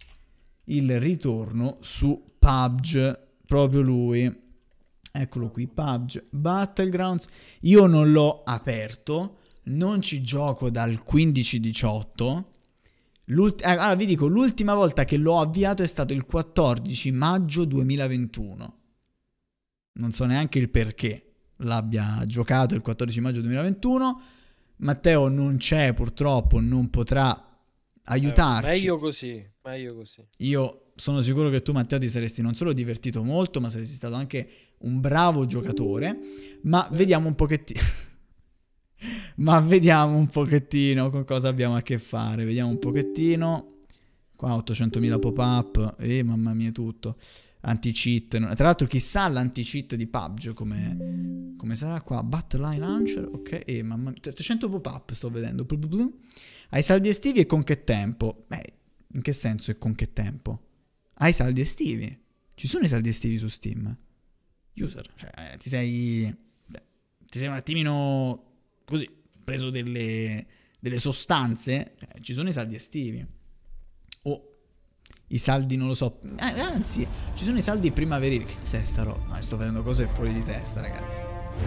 su PUBG. Proprio lui, eccolo qui, PUBG Battlegrounds. Io non l'ho aperto, non ci gioco dal 15-18. Allora vi dico, l'ultima volta che l'ho avviato è stato il 14 maggio 2021. Non so neanche il perché l'abbia giocato il 14 maggio 2021. Matteo non c'è, purtroppo, non potrà aiutarci. Meglio così. Io sono sicuro che tu, Matteo, ti saresti non solo divertito molto, ma saresti stato anche un bravo giocatore. Ma vediamo un pochettino. Vediamo un pochettino con cosa abbiamo a che fare. Vediamo un pochettino. Qua 800.000 pop-up. Mamma mia, tutto. Anti-cheat. Tra l'altro, chissà l'anti-cheat di PUBG come sarà qua. Battle Line Launcher. Ok. Mamma mia. 300 pop-up sto vedendo. Hai saldi estivi e con che tempo? Beh, in che senso e con che tempo? Hai saldi estivi? Ci sono i saldi estivi su Steam? User, cioè ti sei un attimino così preso delle sostanze, ci sono i saldi estivi. O i saldi, non lo so, anzi, ci sono i saldi primaverili. Che cos'è sta roba? No, sto vedendo cose fuori di testa, ragazzi.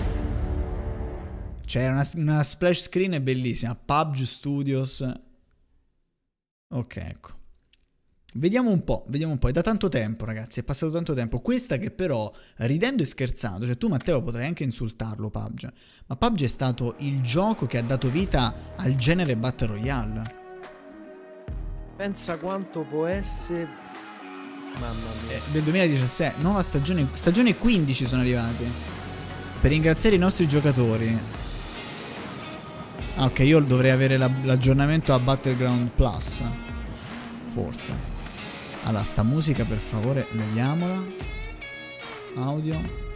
C'è una splash screen bellissima, PUBG Studios. Ok, ecco. Vediamo un po', è da tanto tempo, ragazzi, è passato tanto tempo. Questa che però, ridendo e scherzando, cioè tu, Matteo, potrai anche insultarlo PUBG, ma PUBG è stato il gioco che ha dato vita al genere Battle Royale. Pensa quanto può essere. Mamma mia. Del 2017, nuova stagione 15 sono arrivati. Per ringraziare i nostri giocatori. Ah, ok, io dovrei avere l'aggiornamento a Battleground Plus, forse. Allora, sta musica per favore, leviamola. Audio.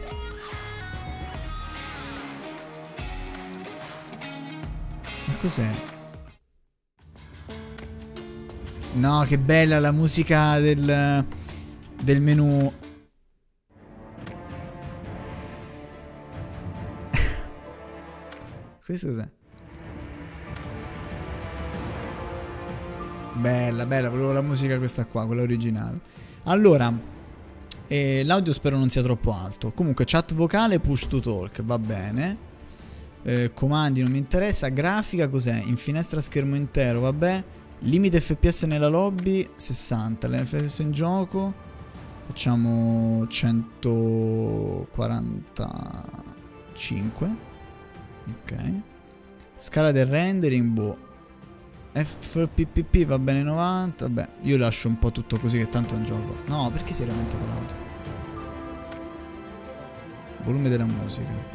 Ma cos'è? No, che bella la musica del menu. Questo cos'è? Bella, bella, volevo la musica questa qua, quella originale. Allora, l'audio spero non sia troppo alto. Comunque, chat vocale, push to talk, va bene. Comandi non mi interessa. Grafica cos'è? In finestra schermo intero, vabbè. Limite FPS nella lobby 60. L'FPS in gioco facciamo 145. Ok. Scala del rendering, boh. FPPP va bene 90. Vabbè, io lascio un po' tutto così che tanto è un gioco. No, perché si è aumentato l'audio? Volume della musica.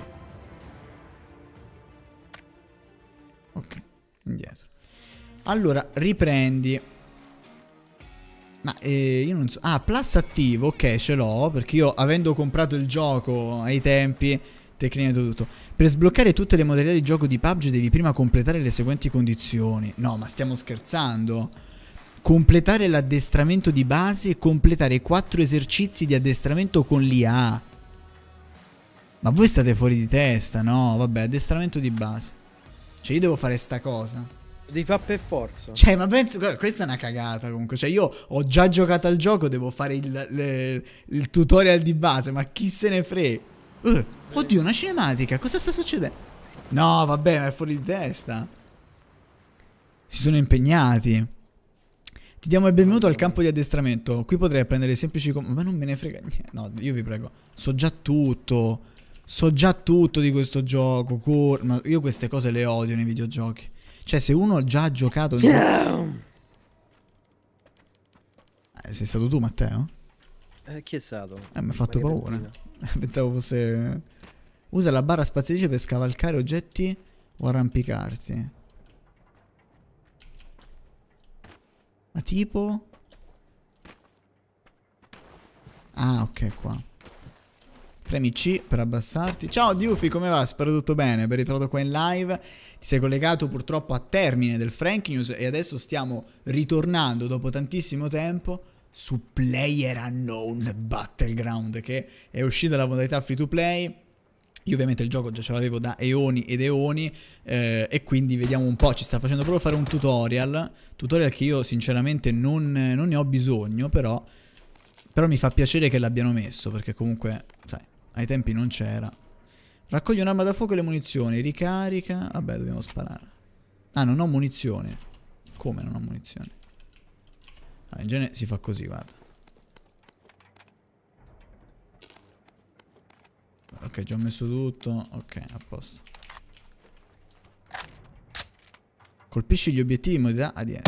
Ok, indietro. Allora, riprendi. Ma io non so. Ah, Plus attivo, ok, ce l'ho. Perché io, avendo comprato il gioco ai tempi, tecnicamente tutto. Per sbloccare tutte le modalità di gioco di PUBG devi prima completare le seguenti condizioni. No, ma stiamo scherzando. Completare l'addestramento di base e completare 4 esercizi di addestramento con l'IA. Ma voi state fuori di testa, no? Vabbè, addestramento di base. Cioè, io devo fare sta cosa. Devi fare per forza. Cioè, ma penso, guarda, questa è una cagata comunque. Cioè, io ho già giocato al gioco, devo fare il tutorial di base. Ma chi se ne frega? Oddio, una cinematica. Cosa sta succedendo? No, vabbè, ma è fuori di testa. Si sono impegnati. Ti diamo il benvenuto al campo di addestramento. Qui potrai apprendere semplici ma non me ne frega niente. No, io vi prego. So già tutto. So già tutto di questo gioco. Ma io queste cose le odio nei videogiochi. Cioè, se uno ha già giocato un gioco... sei stato tu, Matteo? Chi è stato? Mi ha fatto paura. Pensavo fosse... Usa la barra spaziatrice per scavalcare oggetti o arrampicarsi. Ma tipo... Ah, ok, qua. Premi C per abbassarti. Ciao Diufi, come va? Spero tutto bene. Ben ritrovato qua in live. Ti sei collegato purtroppo a termine del Frank News e adesso stiamo ritornando dopo tantissimo tempo su PlayerUnknown Battleground, che è uscita la modalità free to play. Io ovviamente il gioco già ce l'avevo da eoni ed eoni e quindi vediamo un po'. Ci sta facendo proprio fare un tutorial che io sinceramente non ne ho bisogno, però mi fa piacere che l'abbiano messo, perché comunque, sai, ai tempi non c'era. Raccoglie un'arma da fuoco e le munizioni. Ricarica. Vabbè, dobbiamo sparare. Ah, non ho munizione. Come non ho munizione? In genere si fa così, guarda. Ok, già ho messo tutto. Ok, a posto. Colpisci gli obiettivi in modalità ADS.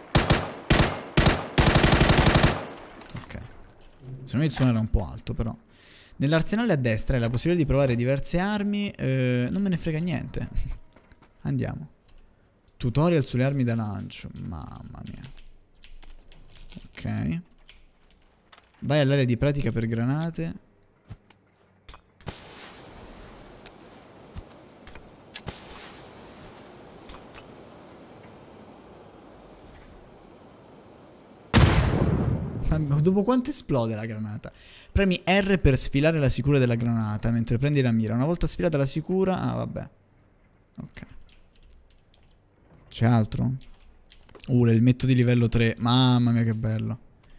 Ok. Secondo me il suono era un po' alto, però. Nell'arsenale a destra hai la possibilità di provare diverse armi. Non me ne frega niente. Andiamo. Tutorial sulle armi da lancio. Mamma mia. Ok. Vai all'area di pratica per granate. Dopo quanto esplode la granata? Premi R per sfilare la sicura della granata mentre prendi la mira. Una volta sfilata la sicura... Ah, vabbè. Ok. C'è altro? L'elmetto di livello 3. Mamma mia, che bello.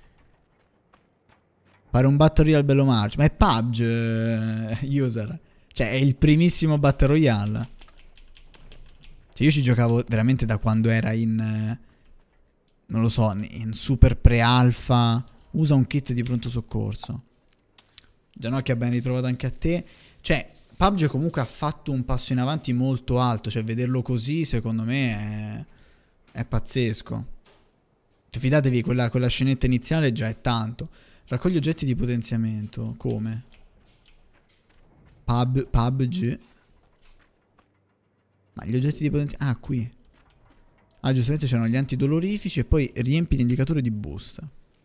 Pare un Battle Royale bello marcio. Ma è PUBG user. Cioè, è il primissimo Battle Royale. Cioè, io ci giocavo veramente da quando era in... non lo so, in super pre-alpha. Usa un kit di pronto soccorso. Gianocchia, ben ritrovato anche a te. Cioè, PUBG comunque ha fatto un passo in avanti molto alto. Cioè, vederlo così, secondo me, è pazzesco. Cioè, fidatevi, quella scenetta iniziale già è tanto. Raccogli oggetti di potenziamento. Come? PUBG. Ma gli oggetti di potenziamento... Ah, qui. Ah, giustamente c'erano gli antidolorifici e poi riempi l'indicatore di boost.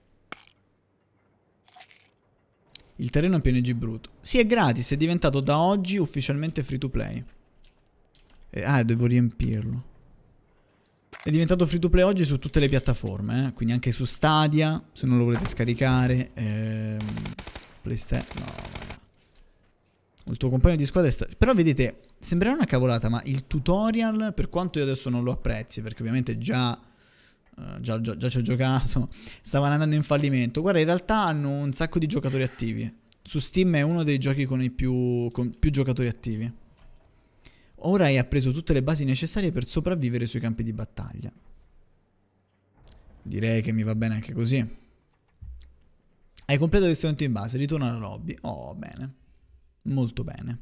Il terreno è PNG brutto. Sì, è gratis, è diventato da oggi ufficialmente free to play. Devo riempirlo. È diventato free to play oggi su tutte le piattaforme, quindi anche su Stadia, se non lo volete scaricare. PlayStation, no. Il tuo compagno di squadra è però vedete, sembrerà una cavolata, ma il tutorial, per quanto io adesso non lo apprezzi, perché ovviamente già ci ho giocato, stavano andando in fallimento. Guarda, in realtà hanno un sacco di giocatori attivi. Su Steam è uno dei giochi con più giocatori attivi. Ora hai appreso tutte le basi necessarie per sopravvivere sui campi di battaglia. Direi che mi va bene anche così. Hai completato il addestramento in base, ritorna alla lobby. Oh, bene. Molto bene.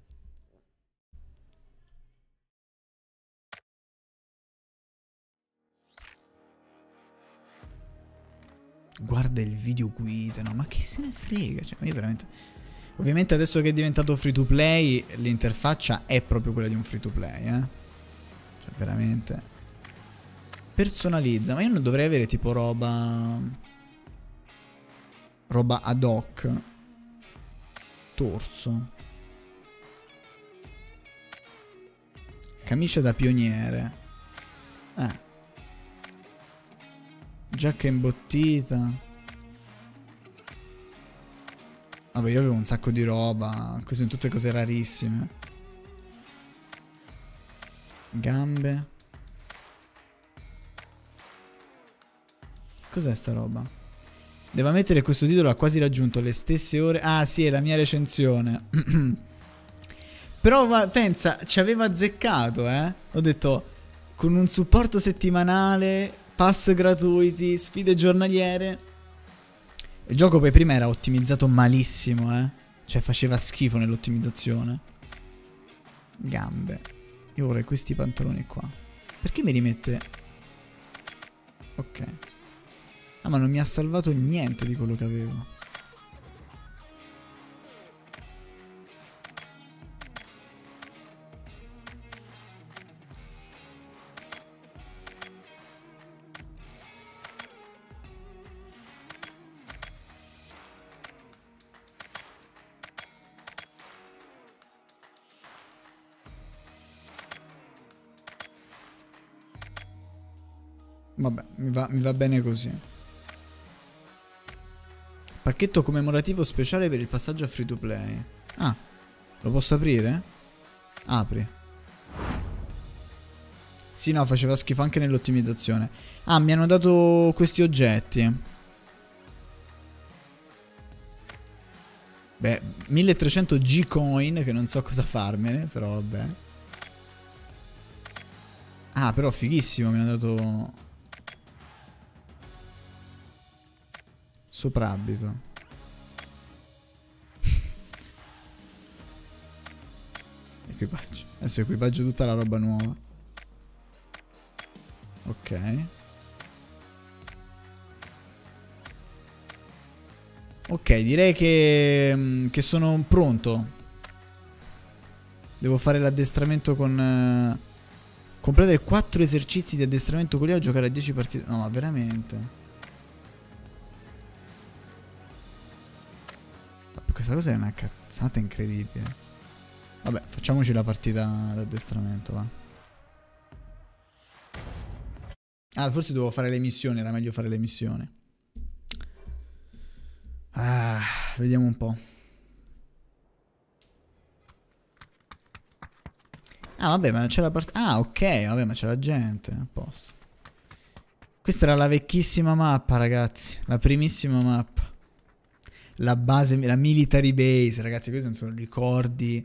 Guarda il video guida, no? Ma che se ne frega? Cioè, io veramente... Ovviamente adesso che è diventato free to play, l'interfaccia è proprio quella di un free to play, Cioè, veramente... Personalizza, ma io non dovrei avere tipo roba ad hoc. Torso. Camicia da pioniere. Giacca imbottita. Vabbè, io avevo un sacco di roba. Queste sono tutte cose rarissime. Gambe. Cos'è sta roba? Devo ammettere che questo titolo ha quasi raggiunto le stesse ore. Ah sì, è la mia recensione. Però pensa, ci aveva azzeccato, Ho detto, con un supporto settimanale, pass gratuiti, sfide giornaliere. Il gioco poi prima era ottimizzato malissimo, Cioè faceva schifo nell'ottimizzazione. Gambe. Io vorrei questi pantaloni qua. Perché mi rimette... Ok. Ah, ma non mi ha salvato niente di quello che avevo. Vabbè, mi va bene così. Pacchetto commemorativo speciale per il passaggio a free to play. Ah, lo posso aprire? Apri. Sì, no, faceva schifo anche nell'ottimizzazione. Ah, mi hanno dato questi oggetti. Beh, 1300 G-Coin, che non so cosa farmene, però vabbè. Ah, però fighissimo, mi hanno dato... Soprabito. Equipaggio. Adesso equipaggio tutta la roba nuova. Ok. Ok, direi che sono pronto. Devo fare l'addestramento con... completare 4 esercizi di addestramento con lui a giocare a 10 partite. No, ma veramente... Questa cosa è una cazzata incredibile. Vabbè, facciamoci la partita d'addestramento, va. Ah, forse dovevo fare le missioni, era meglio fare le missioni. Ah, vediamo un po'. Ah, vabbè, ma c'è la partita... Ah, ok, vabbè, ma c'è la gente, a posto. Questa era la vecchissima mappa, ragazzi. La primissima mappa. La base, la military base, ragazzi, questi sono ricordi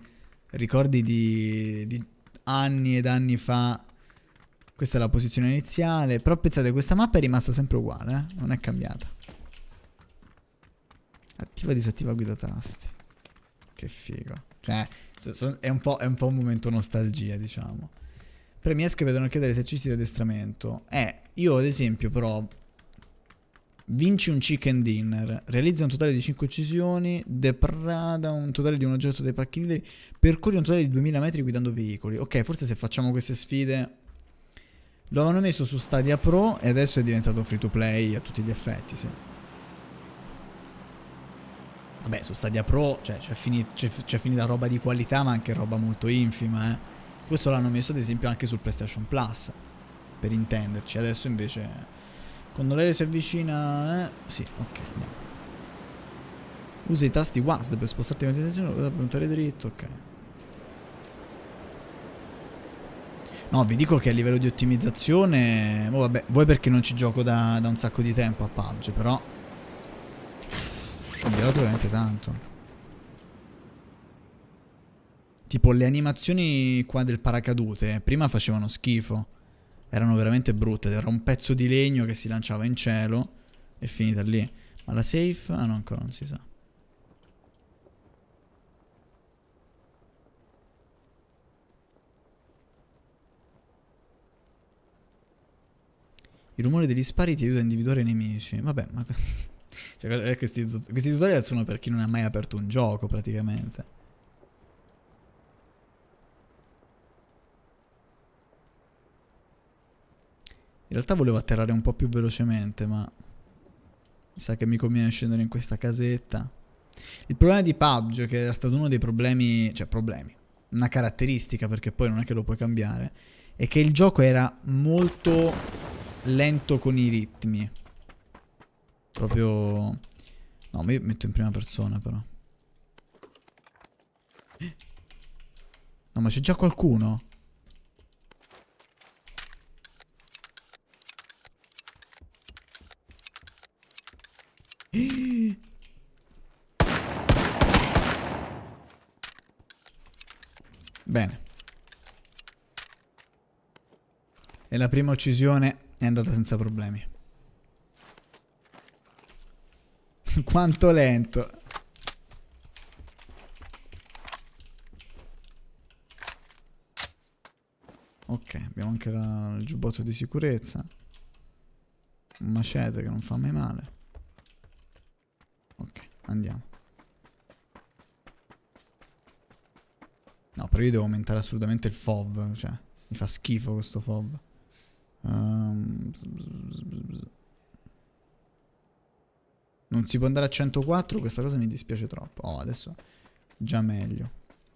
di anni ed anni fa. Questa è la posizione iniziale. Però pensate, questa mappa è rimasta sempre uguale, non è cambiata. Attiva e disattiva guida tasti. Che figo. Cioè, è un po' un momento nostalgia, diciamo. Premi esche vedono chiedere esercizi di addestramento. Io ad esempio però... Vinci un chicken dinner, realizza un totale di 5 uccisioni, deprada un totale di un oggetto dai pacchi viveri, percorri un totale di 2000 metri guidando veicoli. Ok, forse se facciamo queste sfide... Lo avevano messo su Stadia Pro e adesso è diventato free to play a tutti gli effetti, sì. Vabbè, su Stadia Pro, cioè, c'è finita roba di qualità, ma anche roba molto infima, Questo l'hanno messo ad esempio anche sul PlayStation Plus, per intenderci. Adesso invece... Quando l'aereo si avvicina... Sì, ok, andiamo. Usa i tasti WASD per spostarti in continuazione, per puntare dritto, ok. No, vi dico che a livello di ottimizzazione... Oh, vabbè, voi perché non ci gioco da un sacco di tempo a PUBG, però... Ho migliorato veramente tanto. Tipo le animazioni qua del paracadute prima facevano schifo. Erano veramente brutte. Era un pezzo di legno che si lanciava in cielo. E finita lì. Ma la safe? Ah no, ancora non si sa. Il rumore degli spari ti aiuta a individuare i nemici. Vabbè, ma... cioè, questi tutorial sono per chi non ha mai aperto un gioco, praticamente. In realtà volevo atterrare un po' più velocemente, ma... mi sa che mi conviene scendere in questa casetta. Il problema di PUBG, che era stato uno dei problemi... cioè, problemi. Una caratteristica, perché poi non è che lo puoi cambiare, è che il gioco era molto... lento con i ritmi. Proprio... no, ma io metto in prima persona però. No, ma c'è già qualcuno. Bene. E la prima uccisione è andata senza problemi. Quanto lento. Ok, abbiamo anche il giubbotto di sicurezza. Un macete che non fa mai male. Ok, andiamo. No, però io devo aumentare assolutamente il FOV. Cioè, mi fa schifo questo FOV. Non si può andare a 104. Questa cosa mi dispiace troppo. Oh, adesso già meglio.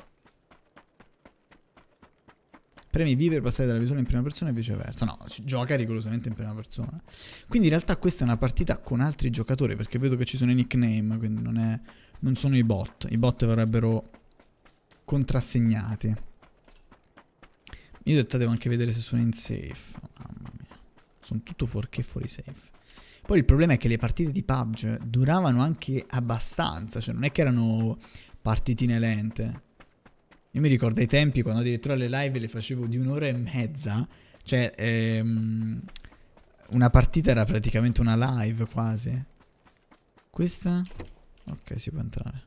Premi V per passare dalla visione in prima persona e viceversa. No, si gioca rigorosamente in prima persona. Quindi in realtà questa è una partita con altri giocatori, perché vedo che ci sono i nickname, quindi non sono i bot. I bot verrebbero contrassegnati. Io in realtà devo anche vedere se sono in safe. Mamma mia. Sono tutto fuorché fuori safe. Poi il problema è che le partite di PUBG duravano anche abbastanza. Cioè non è che erano partitine lente. Io mi ricordo ai tempi quando addirittura le live le facevo di 1 ora e mezza. Cioè una partita era praticamente una live quasi. Questa? Ok, si può entrare.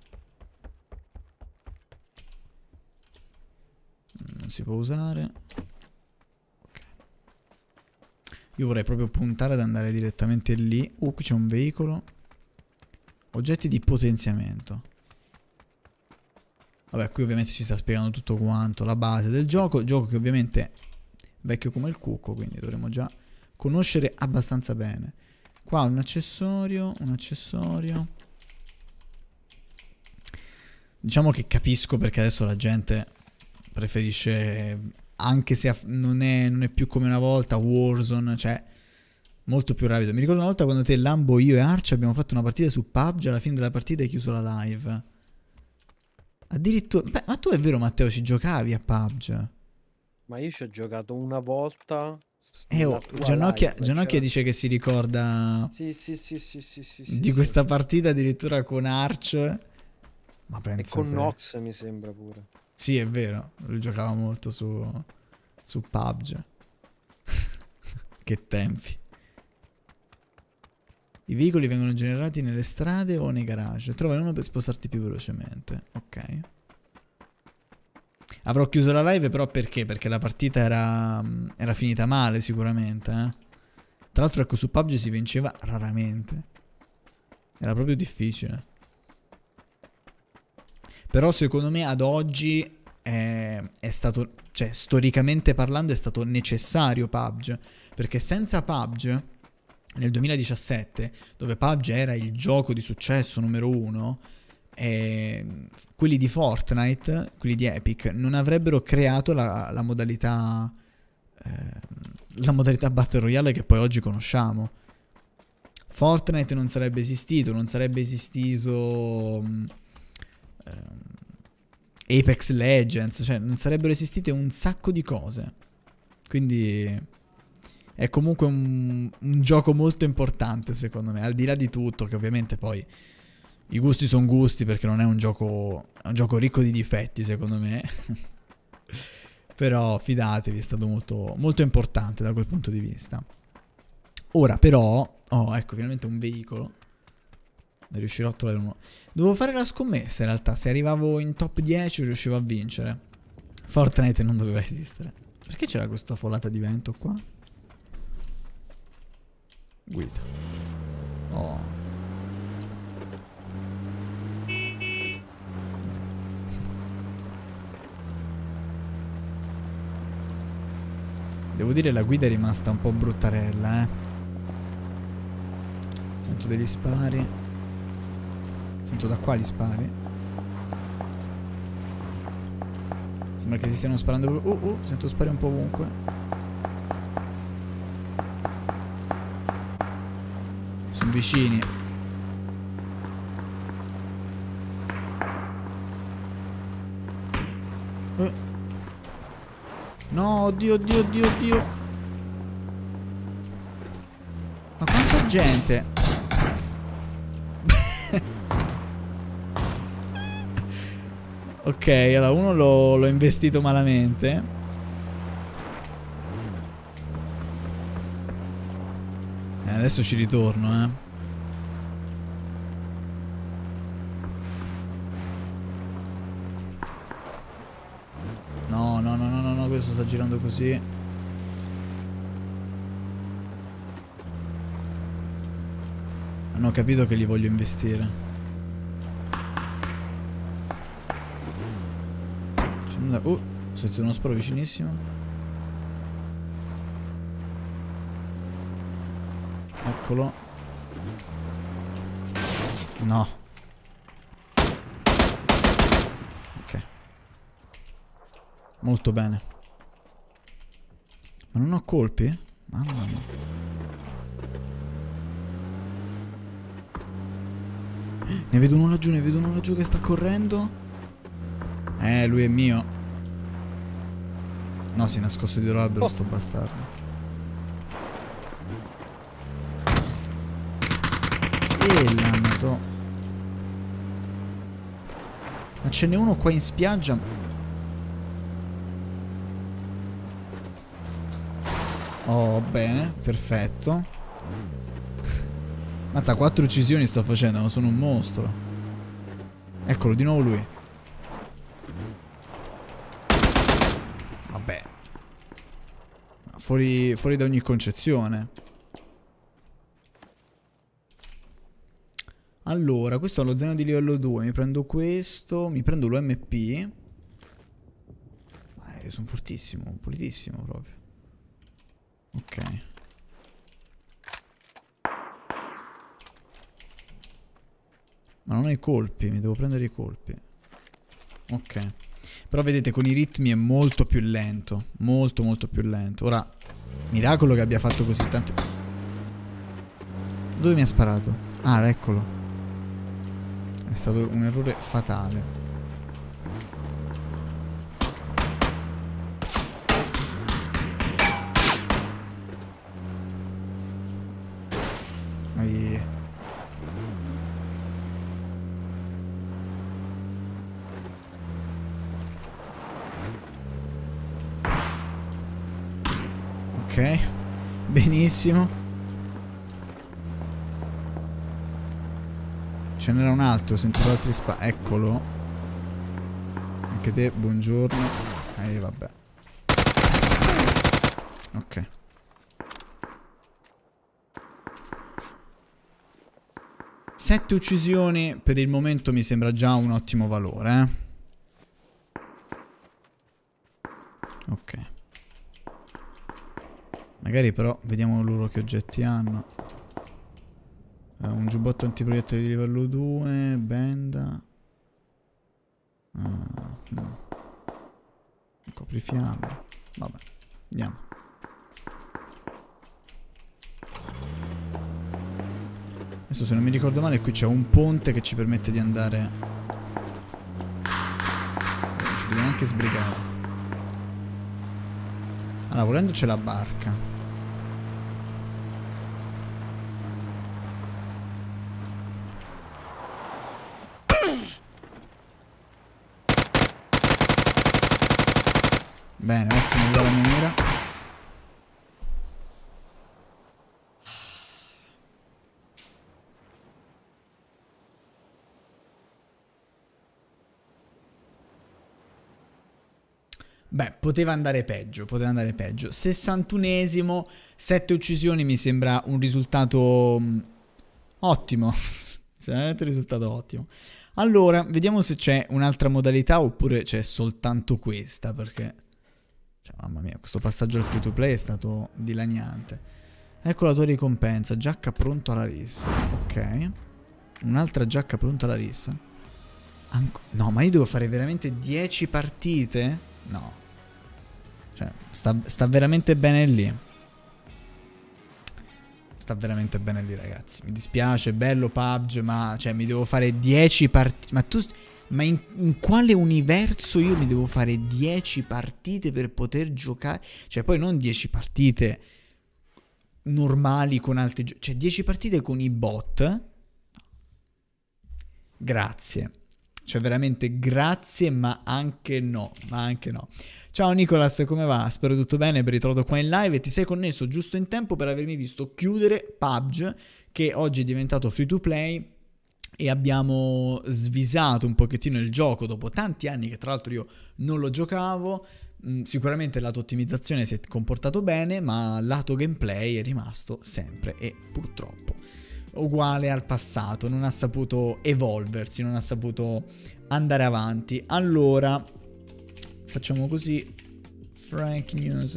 Non si può usare. Ok. Io vorrei proprio puntare ad andare direttamente lì. Qui c'è un veicolo. Oggetti di potenziamento. Vabbè, qui ovviamente ci sta spiegando tutto quanto, la base del gioco. Gioco che ovviamente è vecchio come il cucco, quindi dovremmo già conoscere abbastanza bene. Qua un accessorio, Diciamo che capisco perché adesso la gente preferisce, anche se non è più come una volta, Warzone, cioè molto più rapido. Mi ricordo una volta quando te, Lambo, io e Arch abbiamo fatto una partita su PUBG, alla fine della partita hai chiuso la live. Addirittura... Beh, ma tu è vero, Matteo, ci giocavi a PUBG? Ma io ci ho giocato una volta. Gianocchia dice che si ricorda di questa partita addirittura con Arch. Ma pensa e con Nox mi sembra pure. Sì, è vero, lui giocava molto su PUBG. Che tempi. I veicoli vengono generati nelle strade o nei garage. Trova uno per spostarti più velocemente. Ok. Avrò chiuso la live però perché? Perché la partita era finita male sicuramente. Tra l'altro ecco, su PUBG si vinceva raramente. Era proprio difficile. Però secondo me ad oggi è stato, cioè storicamente parlando è stato necessario PUBG. Perché senza PUBG... nel 2017, dove PUBG era il gioco di successo numero 1, quelli di Fortnite, quelli di Epic, non avrebbero creato la modalità Battle Royale che poi oggi conosciamo. Fortnite non sarebbe esistito, non sarebbe esistito Apex Legends, cioè non sarebbero esistite un sacco di cose. Quindi è comunque un gioco molto importante secondo me, al di là di tutto, che ovviamente poi i gusti sono gusti, perché non è un gioco ricco di difetti secondo me. Però fidatevi, è stato molto, molto importante da quel punto di vista. Ora però, oh ecco finalmente un veicolo, ne riuscirò a trovare uno. Dovevo fare la scommessa in realtà, se arrivavo in top 10 riuscivo a vincere. Fortnite non doveva esistere. Perché c'era questa folata di vento qua? Guida. Oh. Devo dire la guida è rimasta un po' bruttarella, eh. Sento degli spari. Sento da qua gli spari. Sembra che si stiano sparando. Sento spari un po' ovunque. Sono vicini. No, oddio, oddio, oddio, oddio. Ma quanta gente. Ok, allora uno l'ho investito malamente. Adesso ci ritorno, No, no, no, no, no, no, questo sta girando così. Hanno capito che li voglio investire. Ho sentito uno sparo vicinissimo. Eccolo. No. Ok. Molto bene. Ma non ho colpi? Mamma mia. Ne vedo uno laggiù che sta correndo. Lui è mio. No, si è nascosto dietro l'albero sto bastardo. E l'hanno. Ma ce n'è uno qua in spiaggia. Oh, bene, perfetto. Mazza, 4 uccisioni sto facendo, ma sono un mostro. Eccolo, di nuovo lui. Vabbè. Fuori da ogni concezione. Allora, questo ha lo zaino di livello 2. Mi prendo questo. Mi prendo l'UMP. Sono fortissimo, pulitissimo proprio. Ok. Ma non ho i colpi, mi devo prendere i colpi. Ok. Però vedete, con i ritmi è molto più lento. Molto molto più lento. Ora, miracolo che abbia fatto così tanto. Dove mi ha sparato? Ah, eccolo. È stato un errore fatale. Ok, benissimo. Ce n'era un altro, ho sentito altri eccolo. Anche te, buongiorno. Vabbè. Ok. Sette uccisioni per il momento mi sembra già un ottimo valore, Ok. Magari però vediamo loro che oggetti hanno. Un giubbotto antiproiettile di livello 2. Benda. Coprifiamme. Vabbè, andiamo. Adesso, se non mi ricordo male, qui c'è un ponte che ci permette di andare. Ci dobbiamo anche sbrigare. Allora, volendo c'è la barca. Bene, ottimo, la mia mira. Beh, poteva andare peggio, poteva andare peggio. 61esimo, 7 uccisioni mi sembra un risultato ottimo. Veramente un risultato ottimo. Allora, vediamo se c'è un'altra modalità oppure c'è soltanto questa, perché... Cioè, mamma mia, questo passaggio al free to play è stato dilaniante. Ecco la tua ricompensa, giacca pronto alla rissa. Ok. Un'altra giacca pronta alla rissa. No, ma io devo fare veramente 10 partite? No. Cioè, sta veramente bene lì. Sta veramente bene lì, ragazzi. Mi dispiace, bello PUBG, ma... Cioè, mi devo fare 10 partite... Ma tu... Ma in quale universo io mi devo fare 10 partite per poter giocare? Cioè, poi non 10 partite normali con altri... Cioè, 10 partite con i bot? Grazie. Cioè, veramente grazie, ma anche no. Ma anche no. Ciao Nicolas, come va? Spero tutto bene, ben ritrovato qua in live e ti sei connesso giusto in tempo per avermi visto chiudere PUBG, che oggi è diventato free to play, e abbiamo svisato un pochettino il gioco dopo tanti anni che tra l'altro io non lo giocavo. Sicuramente lato ottimizzazione si è comportato bene, ma lato gameplay è rimasto sempre e purtroppo uguale al passato, non ha saputo evolversi, non ha saputo andare avanti. Allora facciamo così, Frank News.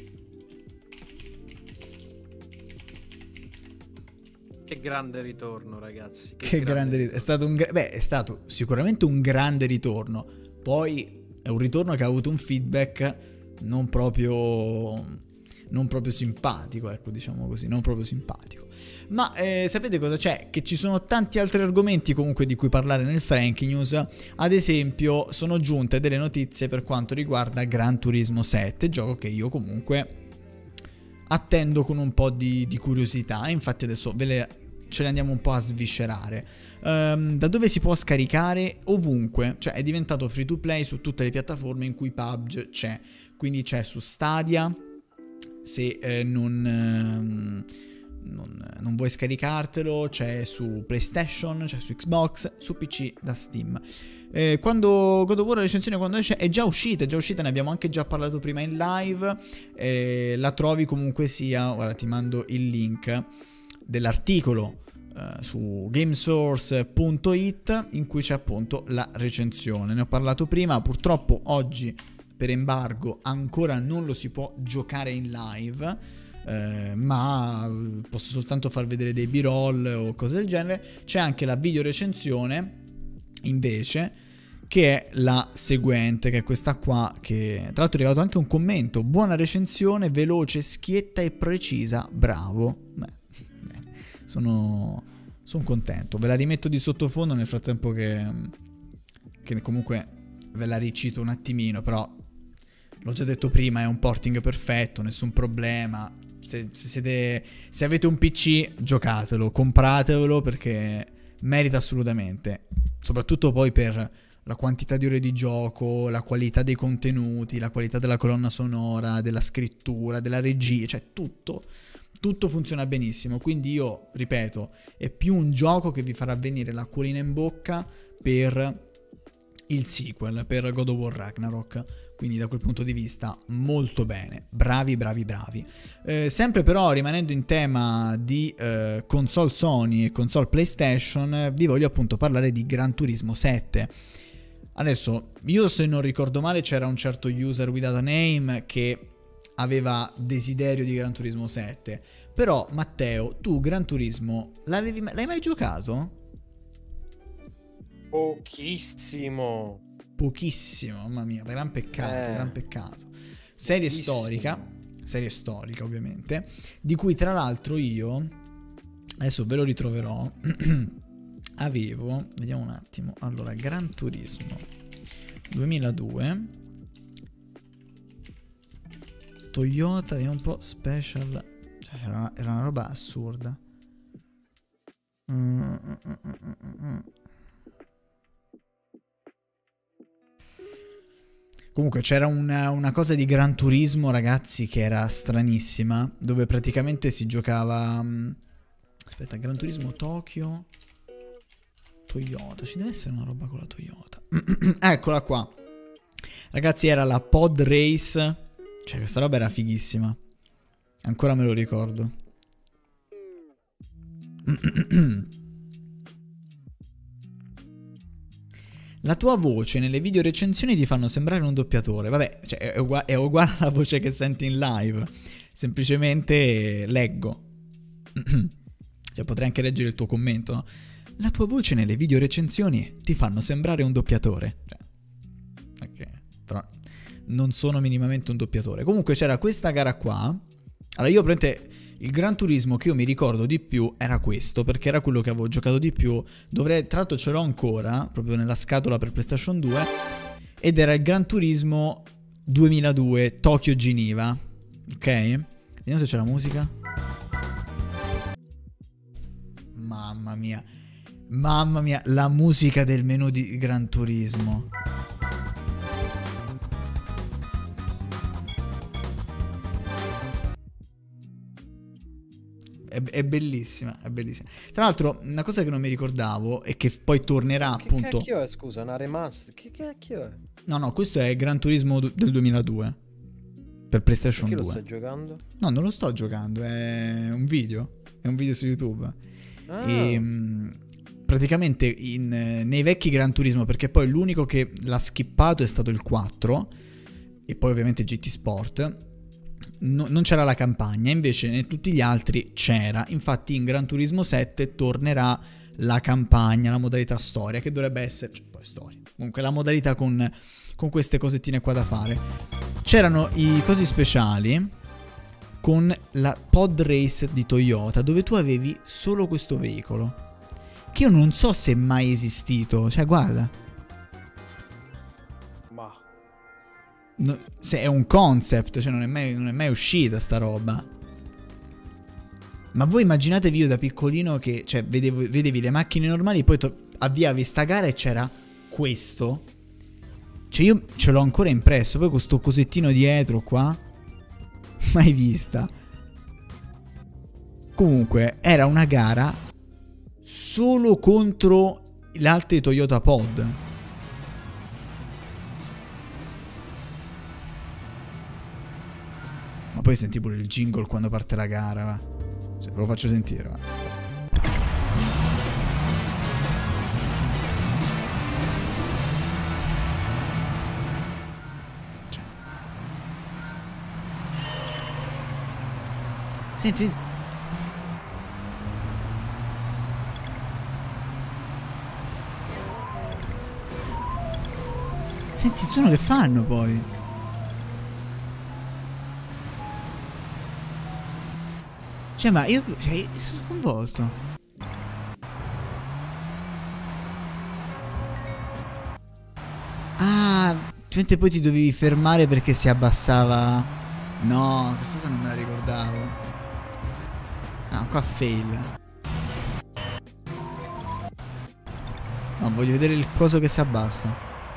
Che grande ritorno, ragazzi. Che grande ritorno. È stato è stato sicuramente un grande ritorno. Poi è un ritorno che ha avuto un feedback non proprio simpatico, ecco, diciamo così, non proprio simpatico. Ma sapete cosa c'è? Che ci sono tanti altri argomenti comunque di cui parlare nel Frank News. Ad esempio, sono giunte delle notizie per quanto riguarda Gran Turismo 7, gioco che io comunque attendo con un po' di curiosità. Infatti adesso ce le andiamo un po' a sviscerare. Da dove si può scaricare? Ovunque, cioè è diventato free to play su tutte le piattaforme in cui PUBG c'è. Quindi c'è su Stadia, se non vuoi scaricartelo, c'è su PlayStation, c'è su Xbox, su PC da Steam. Quando God of War, la recensione quando esce è già uscita, ne abbiamo anche già parlato prima in live. La trovi comunque sia, guarda, ti mando il link dell'articolo su gamesource.it in cui c'è appunto la recensione. Ne ho parlato prima, purtroppo oggi per embargo ancora non lo si può giocare in live, ma posso soltanto far vedere dei b-roll o cose del genere. C'è anche la video recensione invece, che è la seguente, che è questa qua, che tra l'altro è arrivato anche un commento: buona recensione, veloce, schietta e precisa, bravo. Sono contento. Ve la rimetto di sottofondo nel frattempo che comunque ve la ricito un attimino, però l'ho già detto prima, è un porting perfetto, nessun problema. Se avete un PC, giocatelo, compratelo, perché merita assolutamente. Soprattutto poi per la quantità di ore di gioco, la qualità dei contenuti, la qualità della colonna sonora, della scrittura, della regia, cioè tutto funziona benissimo. Quindi io, ripeto, è più un gioco che vi farà venire l'acquolina in bocca per il sequel, per God of War Ragnarok. Quindi da quel punto di vista molto bene, bravi. Sempre però rimanendo in tema di console Sony e console PlayStation, vi voglio appunto parlare di Gran Turismo 7. Adesso, io se non ricordo male c'era un certo user without a name che aveva desiderio di Gran Turismo 7. Però Matteo, tu Gran Turismo l'hai mai giocato? Pochissimo, mamma mia, gran peccato. Serie storica ovviamente, di cui tra l'altro io adesso ve lo ritroverò. Avevo, vediamo un attimo, allora, Gran Turismo 2002. Toyota, vediamo un po', special, cioè, era una roba assurda. Comunque c'era una cosa di Gran Turismo, ragazzi, che era stranissima, dove praticamente si giocava... Aspetta, Gran Turismo Tokyo Toyota, ci deve essere una roba con la Toyota. Eccola qua. Ragazzi, era la Pod Race. Cioè, questa roba era fighissima. Ancora me lo ricordo. La tua voce nelle video recensioni ti fanno sembrare un doppiatore. Vabbè, cioè, è uguale alla voce che senti in live. Semplicemente leggo. Cioè, potrei anche leggere il tuo commento, no? La tua voce nelle video recensioni ti fanno sembrare un doppiatore. Cioè, ok, però non sono minimamente un doppiatore. Comunque c'era questa gara qua. Allora io praticamente il Gran Turismo che io mi ricordo di più era questo, perché era quello che avevo giocato di più. Tra l'altro ce l'ho ancora, proprio nella scatola per PlayStation 2. Ed era il Gran Turismo 2002 Tokyo Geneva. Ok? Vediamo se c'è la musica. Mamma mia. Mamma mia, la musica del menu di Gran Turismo. È bellissima, è bellissima. Tra l'altro, una cosa che non mi ricordavo e che poi tornerà Che appunto... cacchio è, scusa, una remaster? Che cacchio è? No, questo è Gran Turismo del 2002 per PlayStation 2. Perché lo stai giocando? No, non lo sto giocando, è un video. È un video su YouTube. Ah. E praticamente nei vecchi Gran Turismo, perché poi l'unico che l'ha skippato è stato il 4 e poi ovviamente GT Sport, non c'era la campagna, invece in tutti gli altri c'era. Infatti in Gran Turismo 7 tornerà la campagna, la modalità storia, che dovrebbe essere, cioè, poi storia, comunque la modalità con queste cosettine qua da fare. C'erano i cosi speciali con la Pod Race di Toyota, dove tu avevi solo questo veicolo, che io non so se è mai esistito. Cioè, guarda, Ma no, se è un concept, cioè non è mai uscita sta roba. Ma voi immaginatevi io da piccolino che, cioè, vedevi le macchine normali, poi avviavi sta gara e c'era questo. Cioè io ce l'ho ancora impresso, poi questo cosettino dietro qua, mai vista. Comunque era una gara solo contro le altre Toyota Pod. Ma poi senti pure il jingle quando parte la gara, va. Se ve lo faccio sentire, va. Senti. Senti il suono che fanno poi. Cioè, ma io sono sconvolto. Ah, mentre poi ti dovevi fermare perché si abbassava. No, questa cosa non me la ricordavo. Ah, qua fail. No, voglio vedere il coso che si abbassa.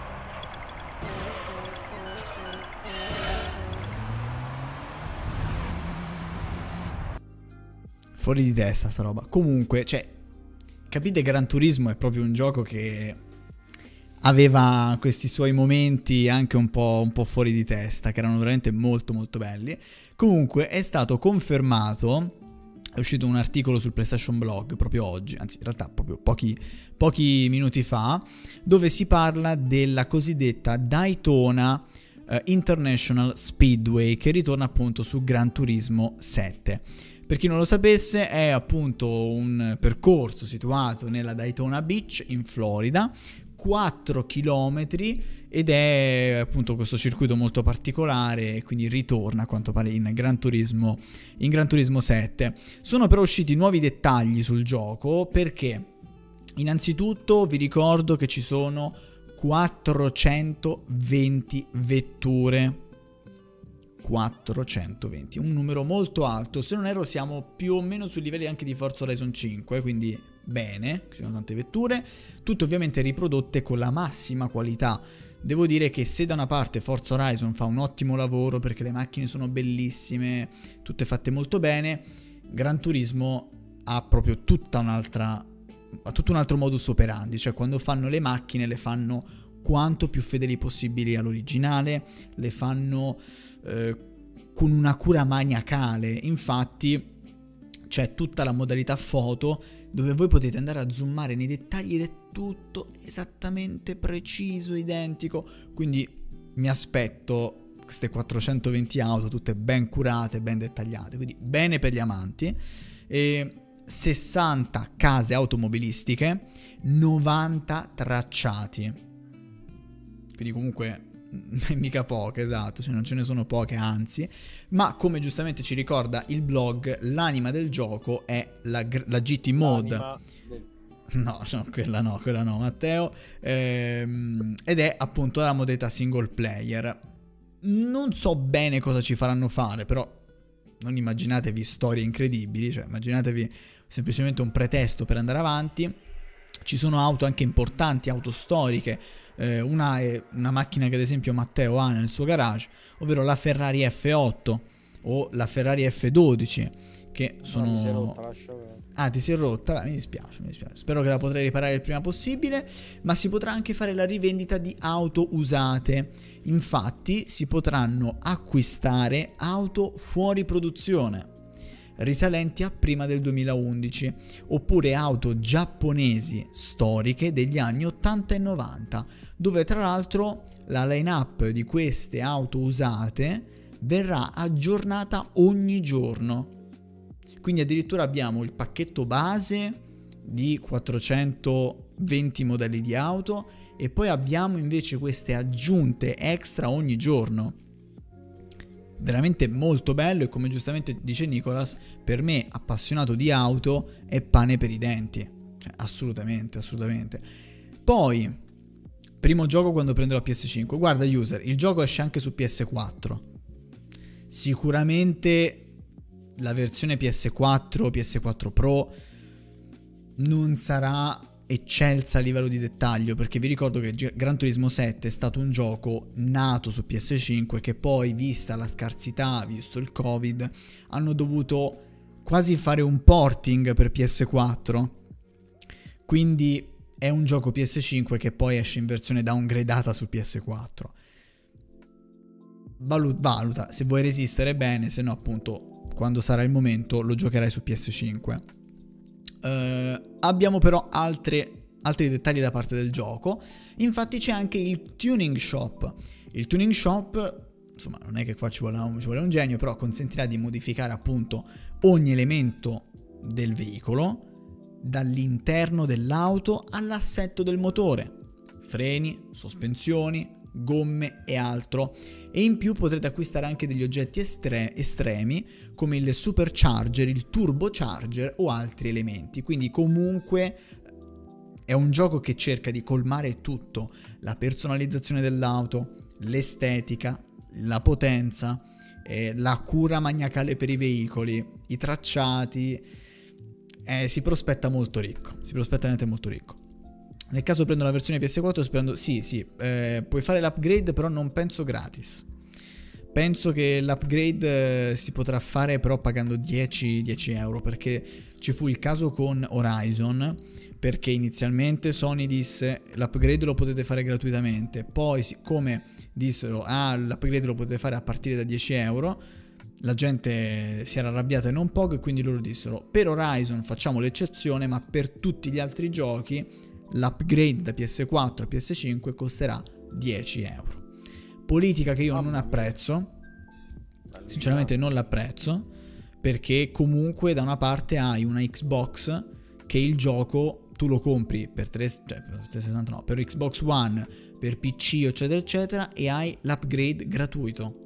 Fuori di testa sta roba. Comunque, cioè, capite, Gran Turismo è proprio un gioco che aveva questi suoi momenti anche un po' fuori di testa, che erano veramente molto molto belli. Comunque è stato confermato. È uscito un articolo sul PlayStation Blog proprio oggi, anzi in realtà proprio pochi minuti fa, dove si parla della cosiddetta Daytona International Speedway, che ritorna appunto su Gran Turismo 7. Per chi non lo sapesse, è appunto un percorso situato nella Daytona Beach in Florida, 4 chilometri, ed è appunto questo circuito molto particolare, e quindi ritorna a quanto pare in Gran Turismo 7. Sono però usciti nuovi dettagli sul gioco, perché innanzitutto vi ricordo che ci sono 420 vetture. 420, un numero molto alto. Se non erro siamo più o meno sui livelli anche di Forza Horizon 5, quindi bene, ci sono tante vetture, tutte ovviamente riprodotte con la massima qualità. Devo dire che se da una parte Forza Horizon fa un ottimo lavoro perché le macchine sono bellissime, tutte fatte molto bene, Gran Turismo ha proprio tutto un altro modus operandi, cioè quando fanno le macchine le fanno quanto più fedeli possibili all'originale, le fanno con una cura maniacale. Infatti c'è tutta la modalità foto dove voi potete andare a zoomare nei dettagli ed è tutto esattamente preciso, identico, quindi mi aspetto queste 420 auto tutte ben curate, ben dettagliate, quindi bene per gli amanti. E 60 case automobilistiche, 90 tracciati, quindi comunque mica poche, esatto, cioè non ce ne sono poche, anzi, ma come giustamente ci ricorda il blog, l'anima del gioco è la GT Mode. No, quella no, Matteo, ed è appunto la modalità single player. Non so bene cosa ci faranno fare, però non immaginatevi storie incredibili, cioè immaginatevi semplicemente un pretesto per andare avanti. Ci sono auto anche importanti, auto storiche, una è una macchina che ad esempio Matteo ha nel suo garage, ovvero la Ferrari F8 o la Ferrari F12, che sono... No, ti sei rotta, lascia perdere. Ah, ti si è rotta? Beh, mi dispiace. Spero che la potrai riparare il prima possibile, ma si potrà anche fare la rivendita di auto usate. Infatti si potranno acquistare auto fuori produzione, risalenti a prima del 2011, oppure auto giapponesi storiche degli anni 80 e 90, dove tra l'altro la line-up di queste auto usate verrà aggiornata ogni giorno. Quindi addirittura abbiamo il pacchetto base di 420 modelli di auto e poi abbiamo invece queste aggiunte extra ogni giorno. Veramente molto bello, e come giustamente dice Nicolas, per me appassionato di auto è pane per i denti, cioè, assolutamente. Poi primo gioco quando prenderò PS5, guarda user, il gioco esce anche su PS4, sicuramente la versione PS4, PS4 Pro non sarà eccelsa a livello di dettaglio, perché vi ricordo che Gran Turismo 7 è stato un gioco nato su PS5 che poi, vista la scarsità, visto il Covid, hanno dovuto quasi fare un porting per PS4, quindi è un gioco PS5 che poi esce in versione downgradata su PS4. Valuta, se vuoi resistere bene, se no appunto quando sarà il momento lo giocherai su PS5. Abbiamo però altri dettagli da parte del gioco. Infatti c'è anche il tuning shop. Il tuning shop, insomma, non è che qua ci vuole un genio, però consentirà di modificare appunto ogni elemento del veicolo, dall'interno dell'auto all'assetto del motore, freni, sospensioni, gomme e altro. E in più potrete acquistare anche degli oggetti estremi come il supercharger, il turbocharger o altri elementi. Quindi comunque è un gioco che cerca di colmare tutto: la personalizzazione dell'auto, l'estetica, la potenza, la cura maniacale per i veicoli, i tracciati. Si prospetta molto ricco, si prospetta veramente molto ricco. Nel caso prendo la versione PS4 sperando... Sì, puoi fare l'upgrade, però non penso gratis. Penso che l'upgrade si potrà fare però pagando 10 euro, perché ci fu il caso con Horizon, perché inizialmente Sony disse l'upgrade lo potete fare gratuitamente, poi siccome dissero l'upgrade lo potete fare a partire da 10 euro, la gente si era arrabbiata non poco e quindi loro dissero per Horizon facciamo l'eccezione, ma per tutti gli altri giochi l'upgrade da PS4 a PS5 costerà 10 euro. Politica che io non apprezzo, sinceramente non l'apprezzo, perché comunque da una parte hai una Xbox che il gioco tu lo compri per 360 no, per Xbox One, per PC eccetera eccetera, e hai l'upgrade gratuito.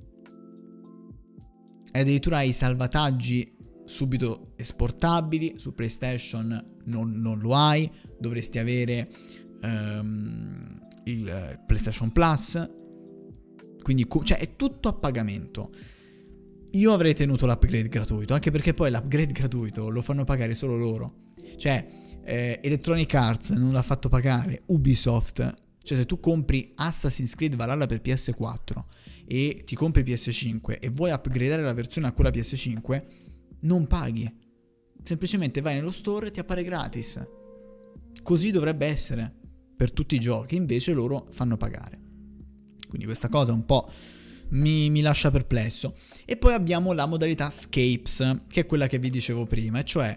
E addirittura hai i salvataggi subito esportabili. Su PlayStation non lo hai, dovresti avere il PlayStation Plus. Quindi cioè è tutto a pagamento. Io avrei tenuto l'upgrade gratuito, anche perché poi l'upgrade gratuito lo fanno pagare solo loro. Cioè Electronic Arts non l'ha fatto pagare, Ubisoft. Cioè se tu compri Assassin's Creed Valhalla per PS4 e ti compri PS5 e vuoi upgradare la versione a quella PS5, non paghi. Semplicemente vai nello store e ti appare gratis. Così dovrebbe essere per tutti i giochi, invece loro fanno pagare. Quindi questa cosa un po' mi lascia perplesso. E poi abbiamo la modalità Scapes, che è quella che vi dicevo prima, e cioè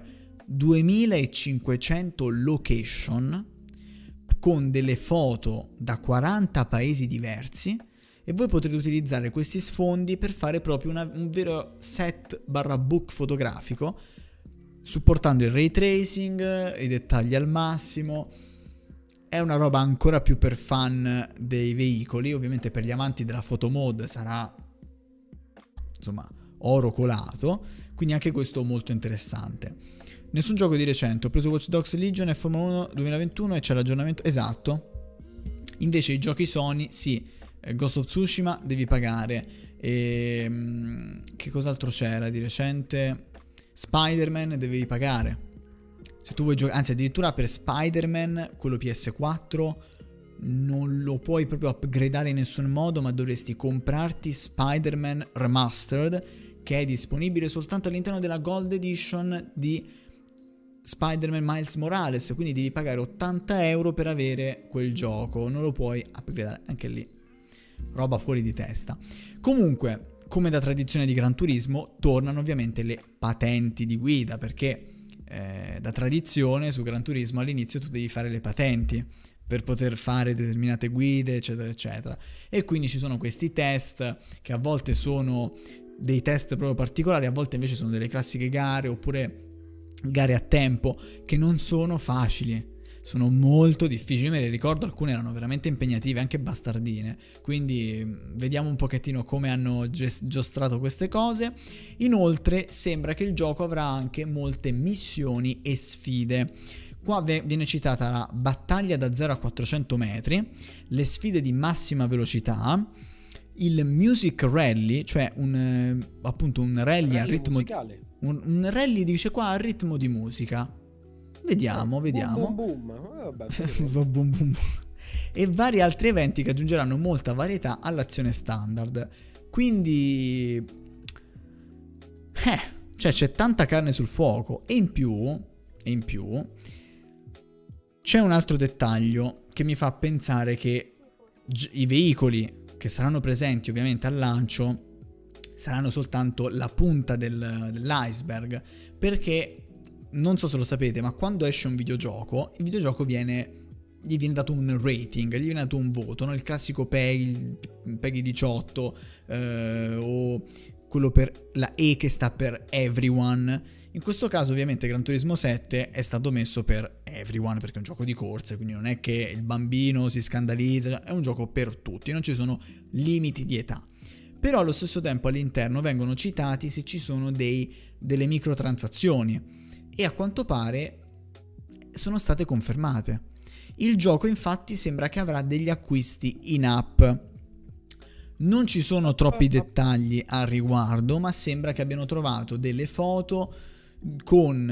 2500 location con delle foto da 40 paesi diversi, e voi potrete utilizzare questi sfondi per fare proprio un vero set / book fotografico, supportando il ray tracing, i dettagli al massimo. È una roba ancora più per fan dei veicoli. Ovviamente per gli amanti della photomod sarà, insomma, oro colato, quindi anche questo molto interessante. Nessun gioco di recente, ho preso Watch Dogs Legion e Formula 1 2021 e c'è l'aggiornamento, esatto. Invece i giochi Sony, sì, Ghost of Tsushima devi pagare, e che cos'altro c'era di recente? Spider-Man devi pagare. Se tu vuoi giocare, anzi addirittura per Spider-Man, quello PS4, non lo puoi proprio upgradare in nessun modo, ma dovresti comprarti Spider-Man Remastered, che è disponibile soltanto all'interno della Gold Edition di Spider-Man Miles Morales, quindi devi pagare 80 euro per avere quel gioco, non lo puoi upgradare, anche lì roba fuori di testa. Comunque, come da tradizione di Gran Turismo, tornano ovviamente le patenti di guida, perché da tradizione su Gran Turismo all'inizio tu devi fare le patenti per poter fare determinate guide, eccetera eccetera, e quindi ci sono questi test che a volte sono dei test proprio particolari, a volte invece sono delle classiche gare oppure gare a tempo che non sono facili, sono molto difficili. Io me le ricordo, alcune erano veramente impegnative, anche bastardine, quindi vediamo un pochettino come hanno giostrato queste cose. Inoltre sembra che il gioco avrà anche molte missioni e sfide. Qua viene citata la battaglia da 0 a 400 metri, le sfide di massima velocità, il Music Rally, cioè appunto un rally a ritmo musicale. Un rally, dice qua, a ritmo di musica. Vediamo. Boom, boom, boom. Vabbè, Boom, boom, boom. E vari altri eventi che aggiungeranno molta varietà all'azione standard. Quindi cioè c'è tanta carne sul fuoco. E in più c'è un altro dettaglio che mi fa pensare che i veicoli che saranno presenti ovviamente al lancio saranno soltanto la punta dell'iceberg, perché non so se lo sapete, ma quando esce un videogioco, il videogioco gli viene dato un rating, gli viene dato un voto, no? Il classico PEGI 18 o quello per la E che sta per Everyone. In questo caso ovviamente Gran Turismo 7 è stato messo per Everyone perché è un gioco di corse, quindi non è che il bambino si scandalizza, è un gioco per tutti, non ci sono limiti di età. Però allo stesso tempo all'interno vengono citati se ci sono delle microtransazioni, e a quanto pare sono state confermate. Il gioco infatti sembra che avrà degli acquisti in app. Non ci sono troppi dettagli al riguardo, ma sembra che abbiano trovato delle foto con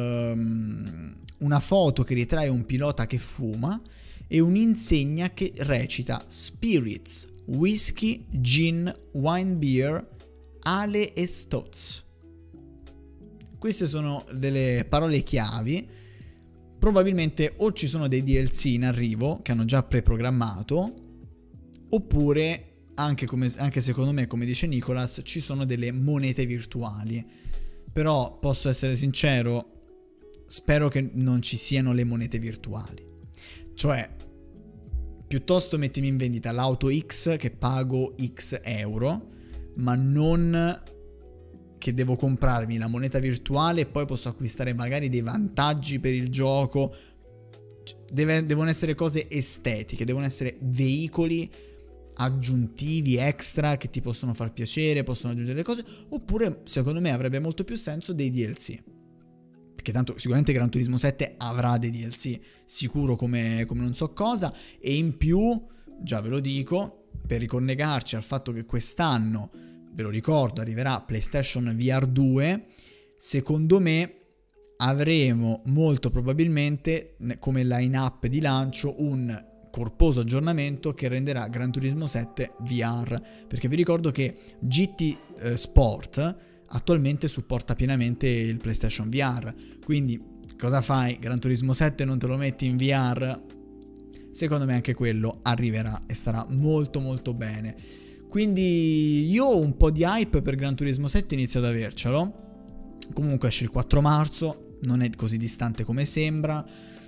una foto che ritrae un pilota che fuma e un'insegna che recita Spirits, Whisky, Gin, Wine Beer, Ale e Stouts. Queste sono delle parole chiavi. Probabilmente o ci sono dei DLC in arrivo che hanno già preprogrammato, oppure anche secondo me, come dice Nicolas, ci sono delle monete virtuali. Però posso essere sincero, spero che non ci siano le monete virtuali. Cioè, piuttosto mettimi in vendita l'auto X che pago X euro, ma non che devo comprarmi la moneta virtuale e poi posso acquistare magari dei vantaggi per il gioco. Devono essere cose estetiche, devono essere veicoli aggiuntivi, extra, che ti possono far piacere, possono aggiungere le cose. Oppure, secondo me, avrebbe molto più senso dei DLC, perché tanto sicuramente Gran Turismo 7 avrà dei DLC, sicuro come non so cosa. E in più, già ve lo dico, per ricollegarci al fatto che quest'anno, ve lo ricordo, arriverà PlayStation VR 2, secondo me avremo molto probabilmente come line-up di lancio un corposo aggiornamento che renderà Gran Turismo 7 VR, perché vi ricordo che GT Sport attualmente supporta pienamente il PlayStation VR, quindi cosa fai? Gran Turismo 7 non te lo metti in VR? Secondo me anche quello arriverà e starà molto molto bene. Quindi io ho un po' di hype per Gran Turismo 7, inizio ad avercelo. Comunque esce il 4 marzo, non è così distante come sembra,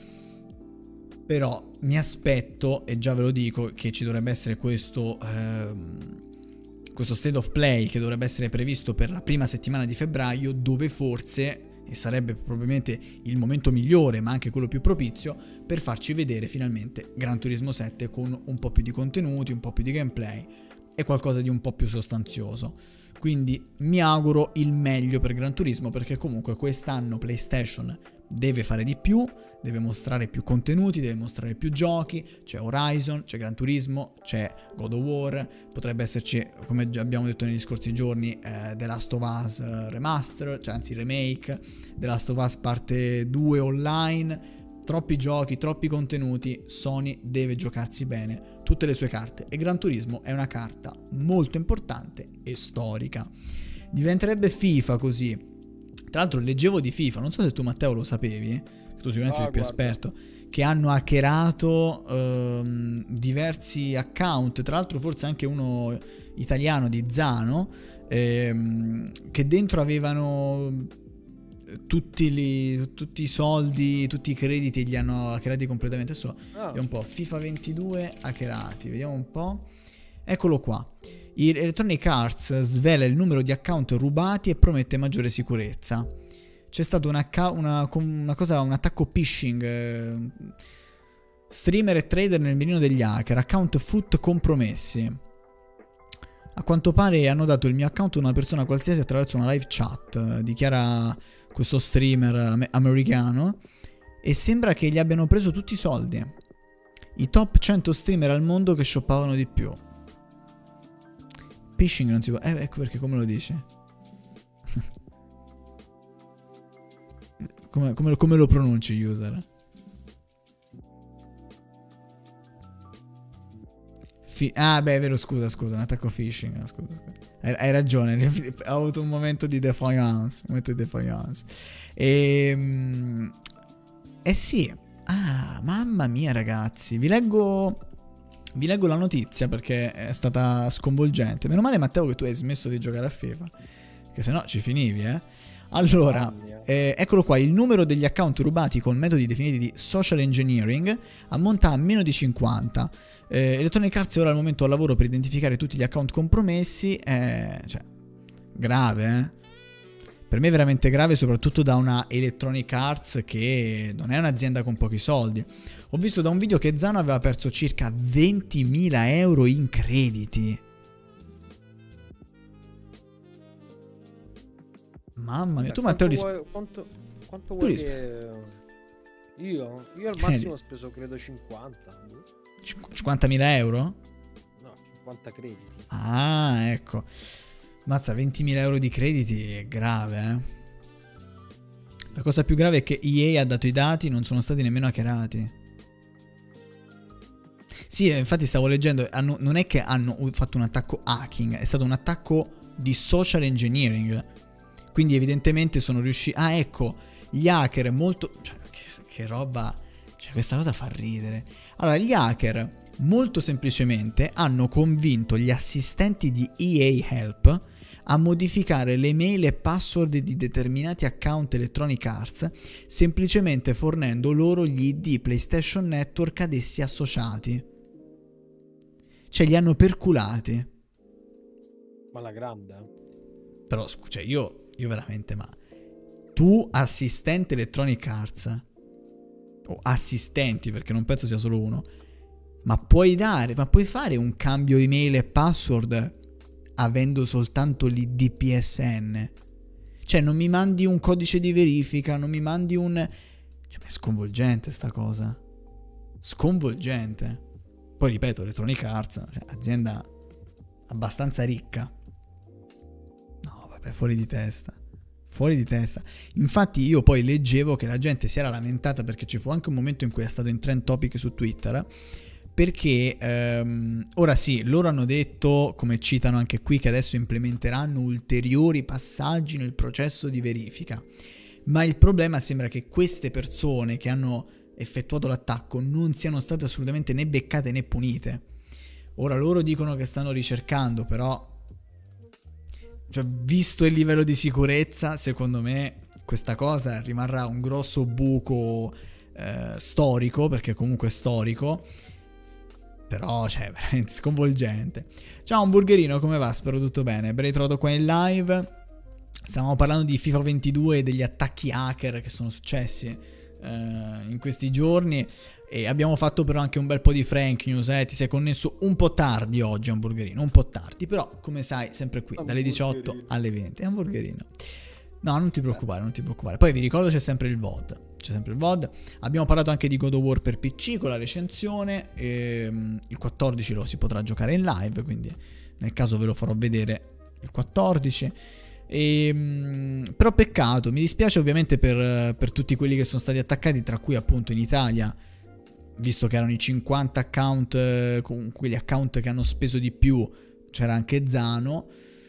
però mi aspetto, e già ve lo dico, che ci dovrebbe essere questo State of Play che dovrebbe essere previsto per la prima settimana di febbraio, dove forse, e sarebbe probabilmente il momento migliore ma anche quello più propizio, per farci vedere finalmente Gran Turismo 7 con un po' più di contenuti, un po' più di gameplay e qualcosa di un po' più sostanzioso. Quindi mi auguro il meglio per Gran Turismo, perché comunque quest'anno PlayStation deve fare di più, deve mostrare più contenuti, deve mostrare più giochi. C'è Horizon, c'è Gran Turismo, c'è God of War, potrebbe esserci, come già abbiamo detto negli scorsi giorni, The Last of Us Remaster, cioè anzi remake, The Last of Us parte 2 online. Troppi giochi, troppi contenuti, Sony deve giocarsi bene tutte le sue carte e Gran Turismo è una carta molto importante e storica. Diventerebbe FIFA così. Tra l'altro leggevo di FIFA, non so se tu Matteo lo sapevi, tu sicuramente sei più esperto, che hanno hackerato diversi account, tra l'altro forse anche uno italiano di Zano, che dentro avevano tutti i soldi, tutti i crediti, li hanno hackerati completamente. Adesso vediamo un po', FIFA 22 hackerati, vediamo un po', eccolo qua. Electronic Arts svela il numero di account rubati e promette maggiore sicurezza. C'è stato un attacco phishing, streamer e trader nel mirino degli hacker, account foot compromessi. A quanto pare hanno dato il mio account a una persona qualsiasi attraverso una live chat, dichiara questo streamer americano, e sembra che gli abbiano preso tutti i soldi. I top 100 streamer al mondo che shoppavano di più. Phishing non si può... ecco perché, come lo dici? come lo pronunci, user? Beh, è vero, scusa, un attacco phishing, scusa. Hai ragione, ho avuto un momento di defiance. Sì. Mamma mia, ragazzi, vi leggo la notizia perché è stata sconvolgente. Meno male, Matteo, che tu hai smesso di giocare a FIFA, che sennò ci finivi, Allora, eccolo qua, il numero degli account rubati con metodi definiti di social engineering ammonta a meno di 50. Electronic Arts è ora al momento al lavoro per identificare tutti gli account compromessi. Cioè, grave, Per me è veramente grave, soprattutto da una Electronic Arts che non è un'azienda con pochi soldi. Ho visto da un video che Zano aveva perso circa 20.000 euro in crediti. Mamma mia, tu Matteo quanto vuoi che... Io al massimo ho speso credo 50. 50.000 euro? No, 50 crediti. Ah, ecco. Mazza, 20.000 euro di crediti è grave, La cosa più grave è che EA ha dato i dati, non sono stati nemmeno hackerati. Sì, infatti stavo leggendo, non è che hanno fatto un attacco hacking, è stato un attacco di social engineering. Quindi evidentemente sono riusciti... Ah, ecco, gli hacker molto... Cioè, che roba... Cioè, questa cosa fa ridere. Allora, gli hacker molto semplicemente hanno convinto gli assistenti di EA Help a modificare le mail e password di determinati account Electronic Arts, semplicemente fornendo loro gli ID PlayStation Network ad essi associati. Cioè, li hanno perculati. Ma la grande. Però, cioè, io veramente, ma... Tu, assistente Electronic Arts, o assistenti, perché non penso sia solo uno, ma puoi fare un cambio email e password avendo soltanto l'ID PSN? Cioè, non mi mandi un codice di verifica, non mi mandi un... Cioè, è sconvolgente sta cosa. Sconvolgente. Poi ripeto, Electronic Arts, cioè, azienda abbastanza ricca. No, vabbè, fuori di testa. Fuori di testa. Infatti io poi leggevo che la gente si era lamentata, perché ci fu anche un momento in cui è stato in trend topic su Twitter, perché ora sì, loro hanno detto, come citano anche qui, che adesso implementeranno ulteriori passaggi nel processo di verifica, ma il problema sembra che queste persone che hanno effettuato l'attacco non siano state assolutamente né beccate né punite. Ora loro dicono che stanno ricercando, però cioè, visto il livello di sicurezza, secondo me questa cosa rimarrà un grosso buco storico, perché comunque è storico, però cioè veramente sconvolgente. Ciao Hamburgerino, come va? Spero tutto bene, ben ritrovato qua in live. Stavamo parlando di FIFA 22 e degli attacchi hacker che sono successi in questi giorni, e abbiamo fatto però anche un bel po' di Frank News. Ti sei connesso un po' tardi oggi, Hamburgerino, un po' tardi, però come sai sempre qui dalle 18 alle 20. Hamburgerino, no, non ti preoccupare, non ti preoccupare. Poi vi ricordo c'è sempre il VOD. Abbiamo parlato anche di God of War per PC con la recensione, il 14 lo si potrà giocare in live, quindi nel caso ve lo farò vedere il 14. Però peccato, mi dispiace ovviamente per tutti quelli che sono stati attaccati, tra cui appunto in Italia, visto che erano i 50 account, con quegli account che hanno speso di più, c'era anche Zano,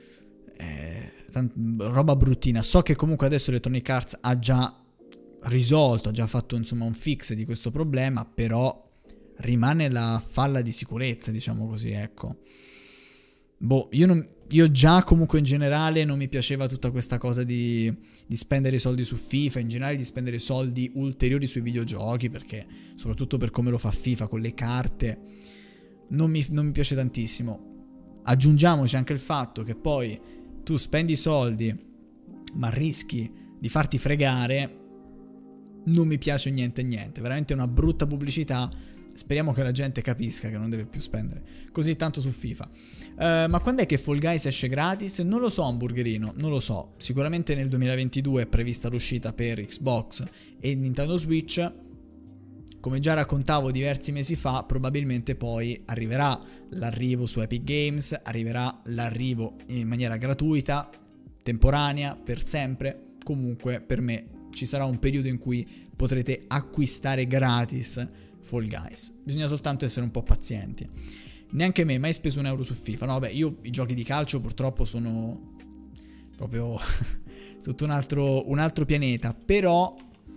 roba bruttina. So che comunque adesso Electronic Arts ha già risolto, ha già fatto insomma un fix di questo problema, però rimane la falla di sicurezza, diciamo così, ecco. Boh, io già comunque in generale non mi piaceva tutta questa cosa di spendere soldi su FIFA, in generale di spendere soldi ulteriori sui videogiochi, perché soprattutto per come lo fa FIFA con le carte non mi piace tantissimo. Aggiungiamoci anche il fatto che poi tu spendi soldi ma rischi di farti fregare. Non mi piace niente, veramente una brutta pubblicità. Speriamo che la gente capisca che non deve più spendere così tanto su FIFA. Ma quando è che Fall Guys esce gratis? Non lo so, Hamburgerino, non lo so. Sicuramente nel 2022 è prevista l'uscita per Xbox e Nintendo Switch. Come già raccontavo diversi mesi fa, probabilmente poi arriverà l'arrivo su Epic Games, arriverà l'arrivo in maniera gratuita, temporanea, per sempre. Comunque per me ci sarà un periodo in cui potrete acquistare gratis Fall Guys. Bisogna soltanto essere un po' pazienti. Neanche me, mai speso €1 su FIFA. No, vabbè, io i giochi di calcio purtroppo sono proprio tutto un altro pianeta. Però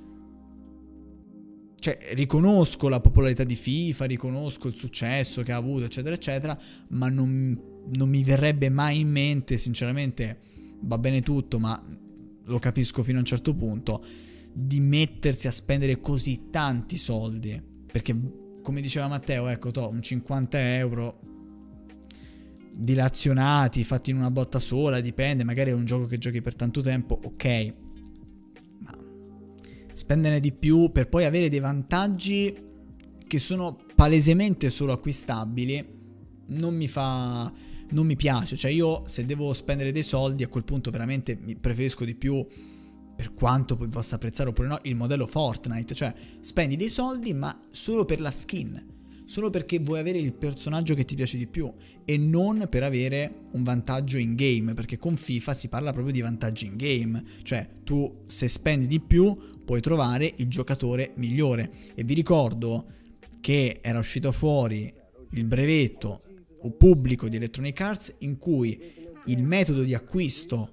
cioè, riconosco la popolarità di FIFA, riconosco il successo che ha avuto, eccetera, eccetera, ma non mi verrebbe mai in mente, sinceramente, va bene tutto, ma lo capisco fino a un certo punto, di mettersi a spendere così tanti soldi. Perché, come diceva Matteo, ecco, un 50 euro dilazionati, fatti in una botta sola, dipende, magari è un gioco che giochi per tanto tempo, ok, ma spenderne di più per poi avere dei vantaggi che sono palesemente solo acquistabili non mi piace. Cioè io, se devo spendere dei soldi, a quel punto veramente preferisco di più, per quanto poi possa apprezzare oppure no, il modello Fortnite. Cioè spendi dei soldi ma solo per la skin, solo perché vuoi avere il personaggio che ti piace di più e non per avere un vantaggio in game, perché con FIFA si parla proprio di vantaggi in game. Cioè tu, se spendi di più, puoi trovare il giocatore migliore. E vi ricordo che era uscito fuori il brevetto pubblico di Electronic Arts in cui il metodo di acquisto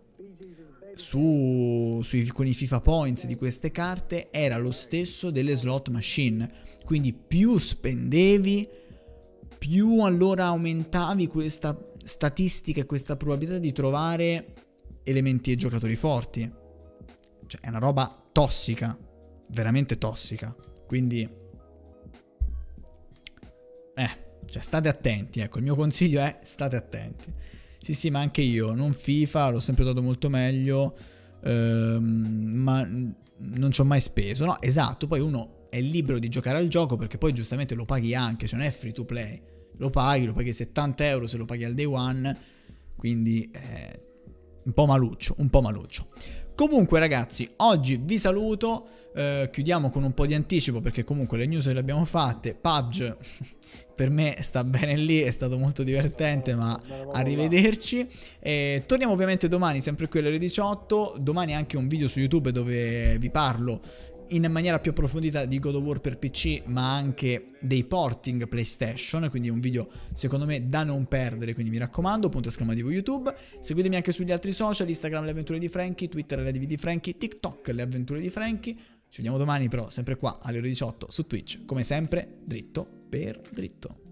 con i FIFA Points di queste carte era lo stesso delle slot machine. Quindi più spendevi, più allora aumentavi questa statistica e questa probabilità di trovare elementi e giocatori forti. Cioè è una roba tossica, veramente tossica. Quindi cioè state attenti, ecco, il mio consiglio è state attenti. Sì, ma anche io, non FIFA, l'ho sempre dato molto meglio, ma non ci ho mai speso. No, esatto, poi uno è libero di giocare al gioco perché poi giustamente lo paghi anche, cioè non è free to play. Lo paghi 70 euro se lo paghi al day one, quindi un po' maluccio. Comunque ragazzi, oggi vi saluto, chiudiamo con un po' di anticipo perché comunque le news le abbiamo fatte. PUBG per me sta bene lì, è stato molto divertente, ma arrivederci. Torniamo ovviamente domani, sempre qui alle ore 18, domani anche un video su YouTube dove vi parlo in maniera più approfondita di God of War per PC, ma anche dei porting PlayStation, quindi un video secondo me da non perdere, quindi mi raccomando, !YouTube. Seguitemi anche sugli altri social, Instagram Le Avventure di Franky, Twitter Le AV di Franky, TikTok Le Avventure di Franky. Ci vediamo domani però sempre qua alle ore 18 su Twitch, come sempre dritto per dritto.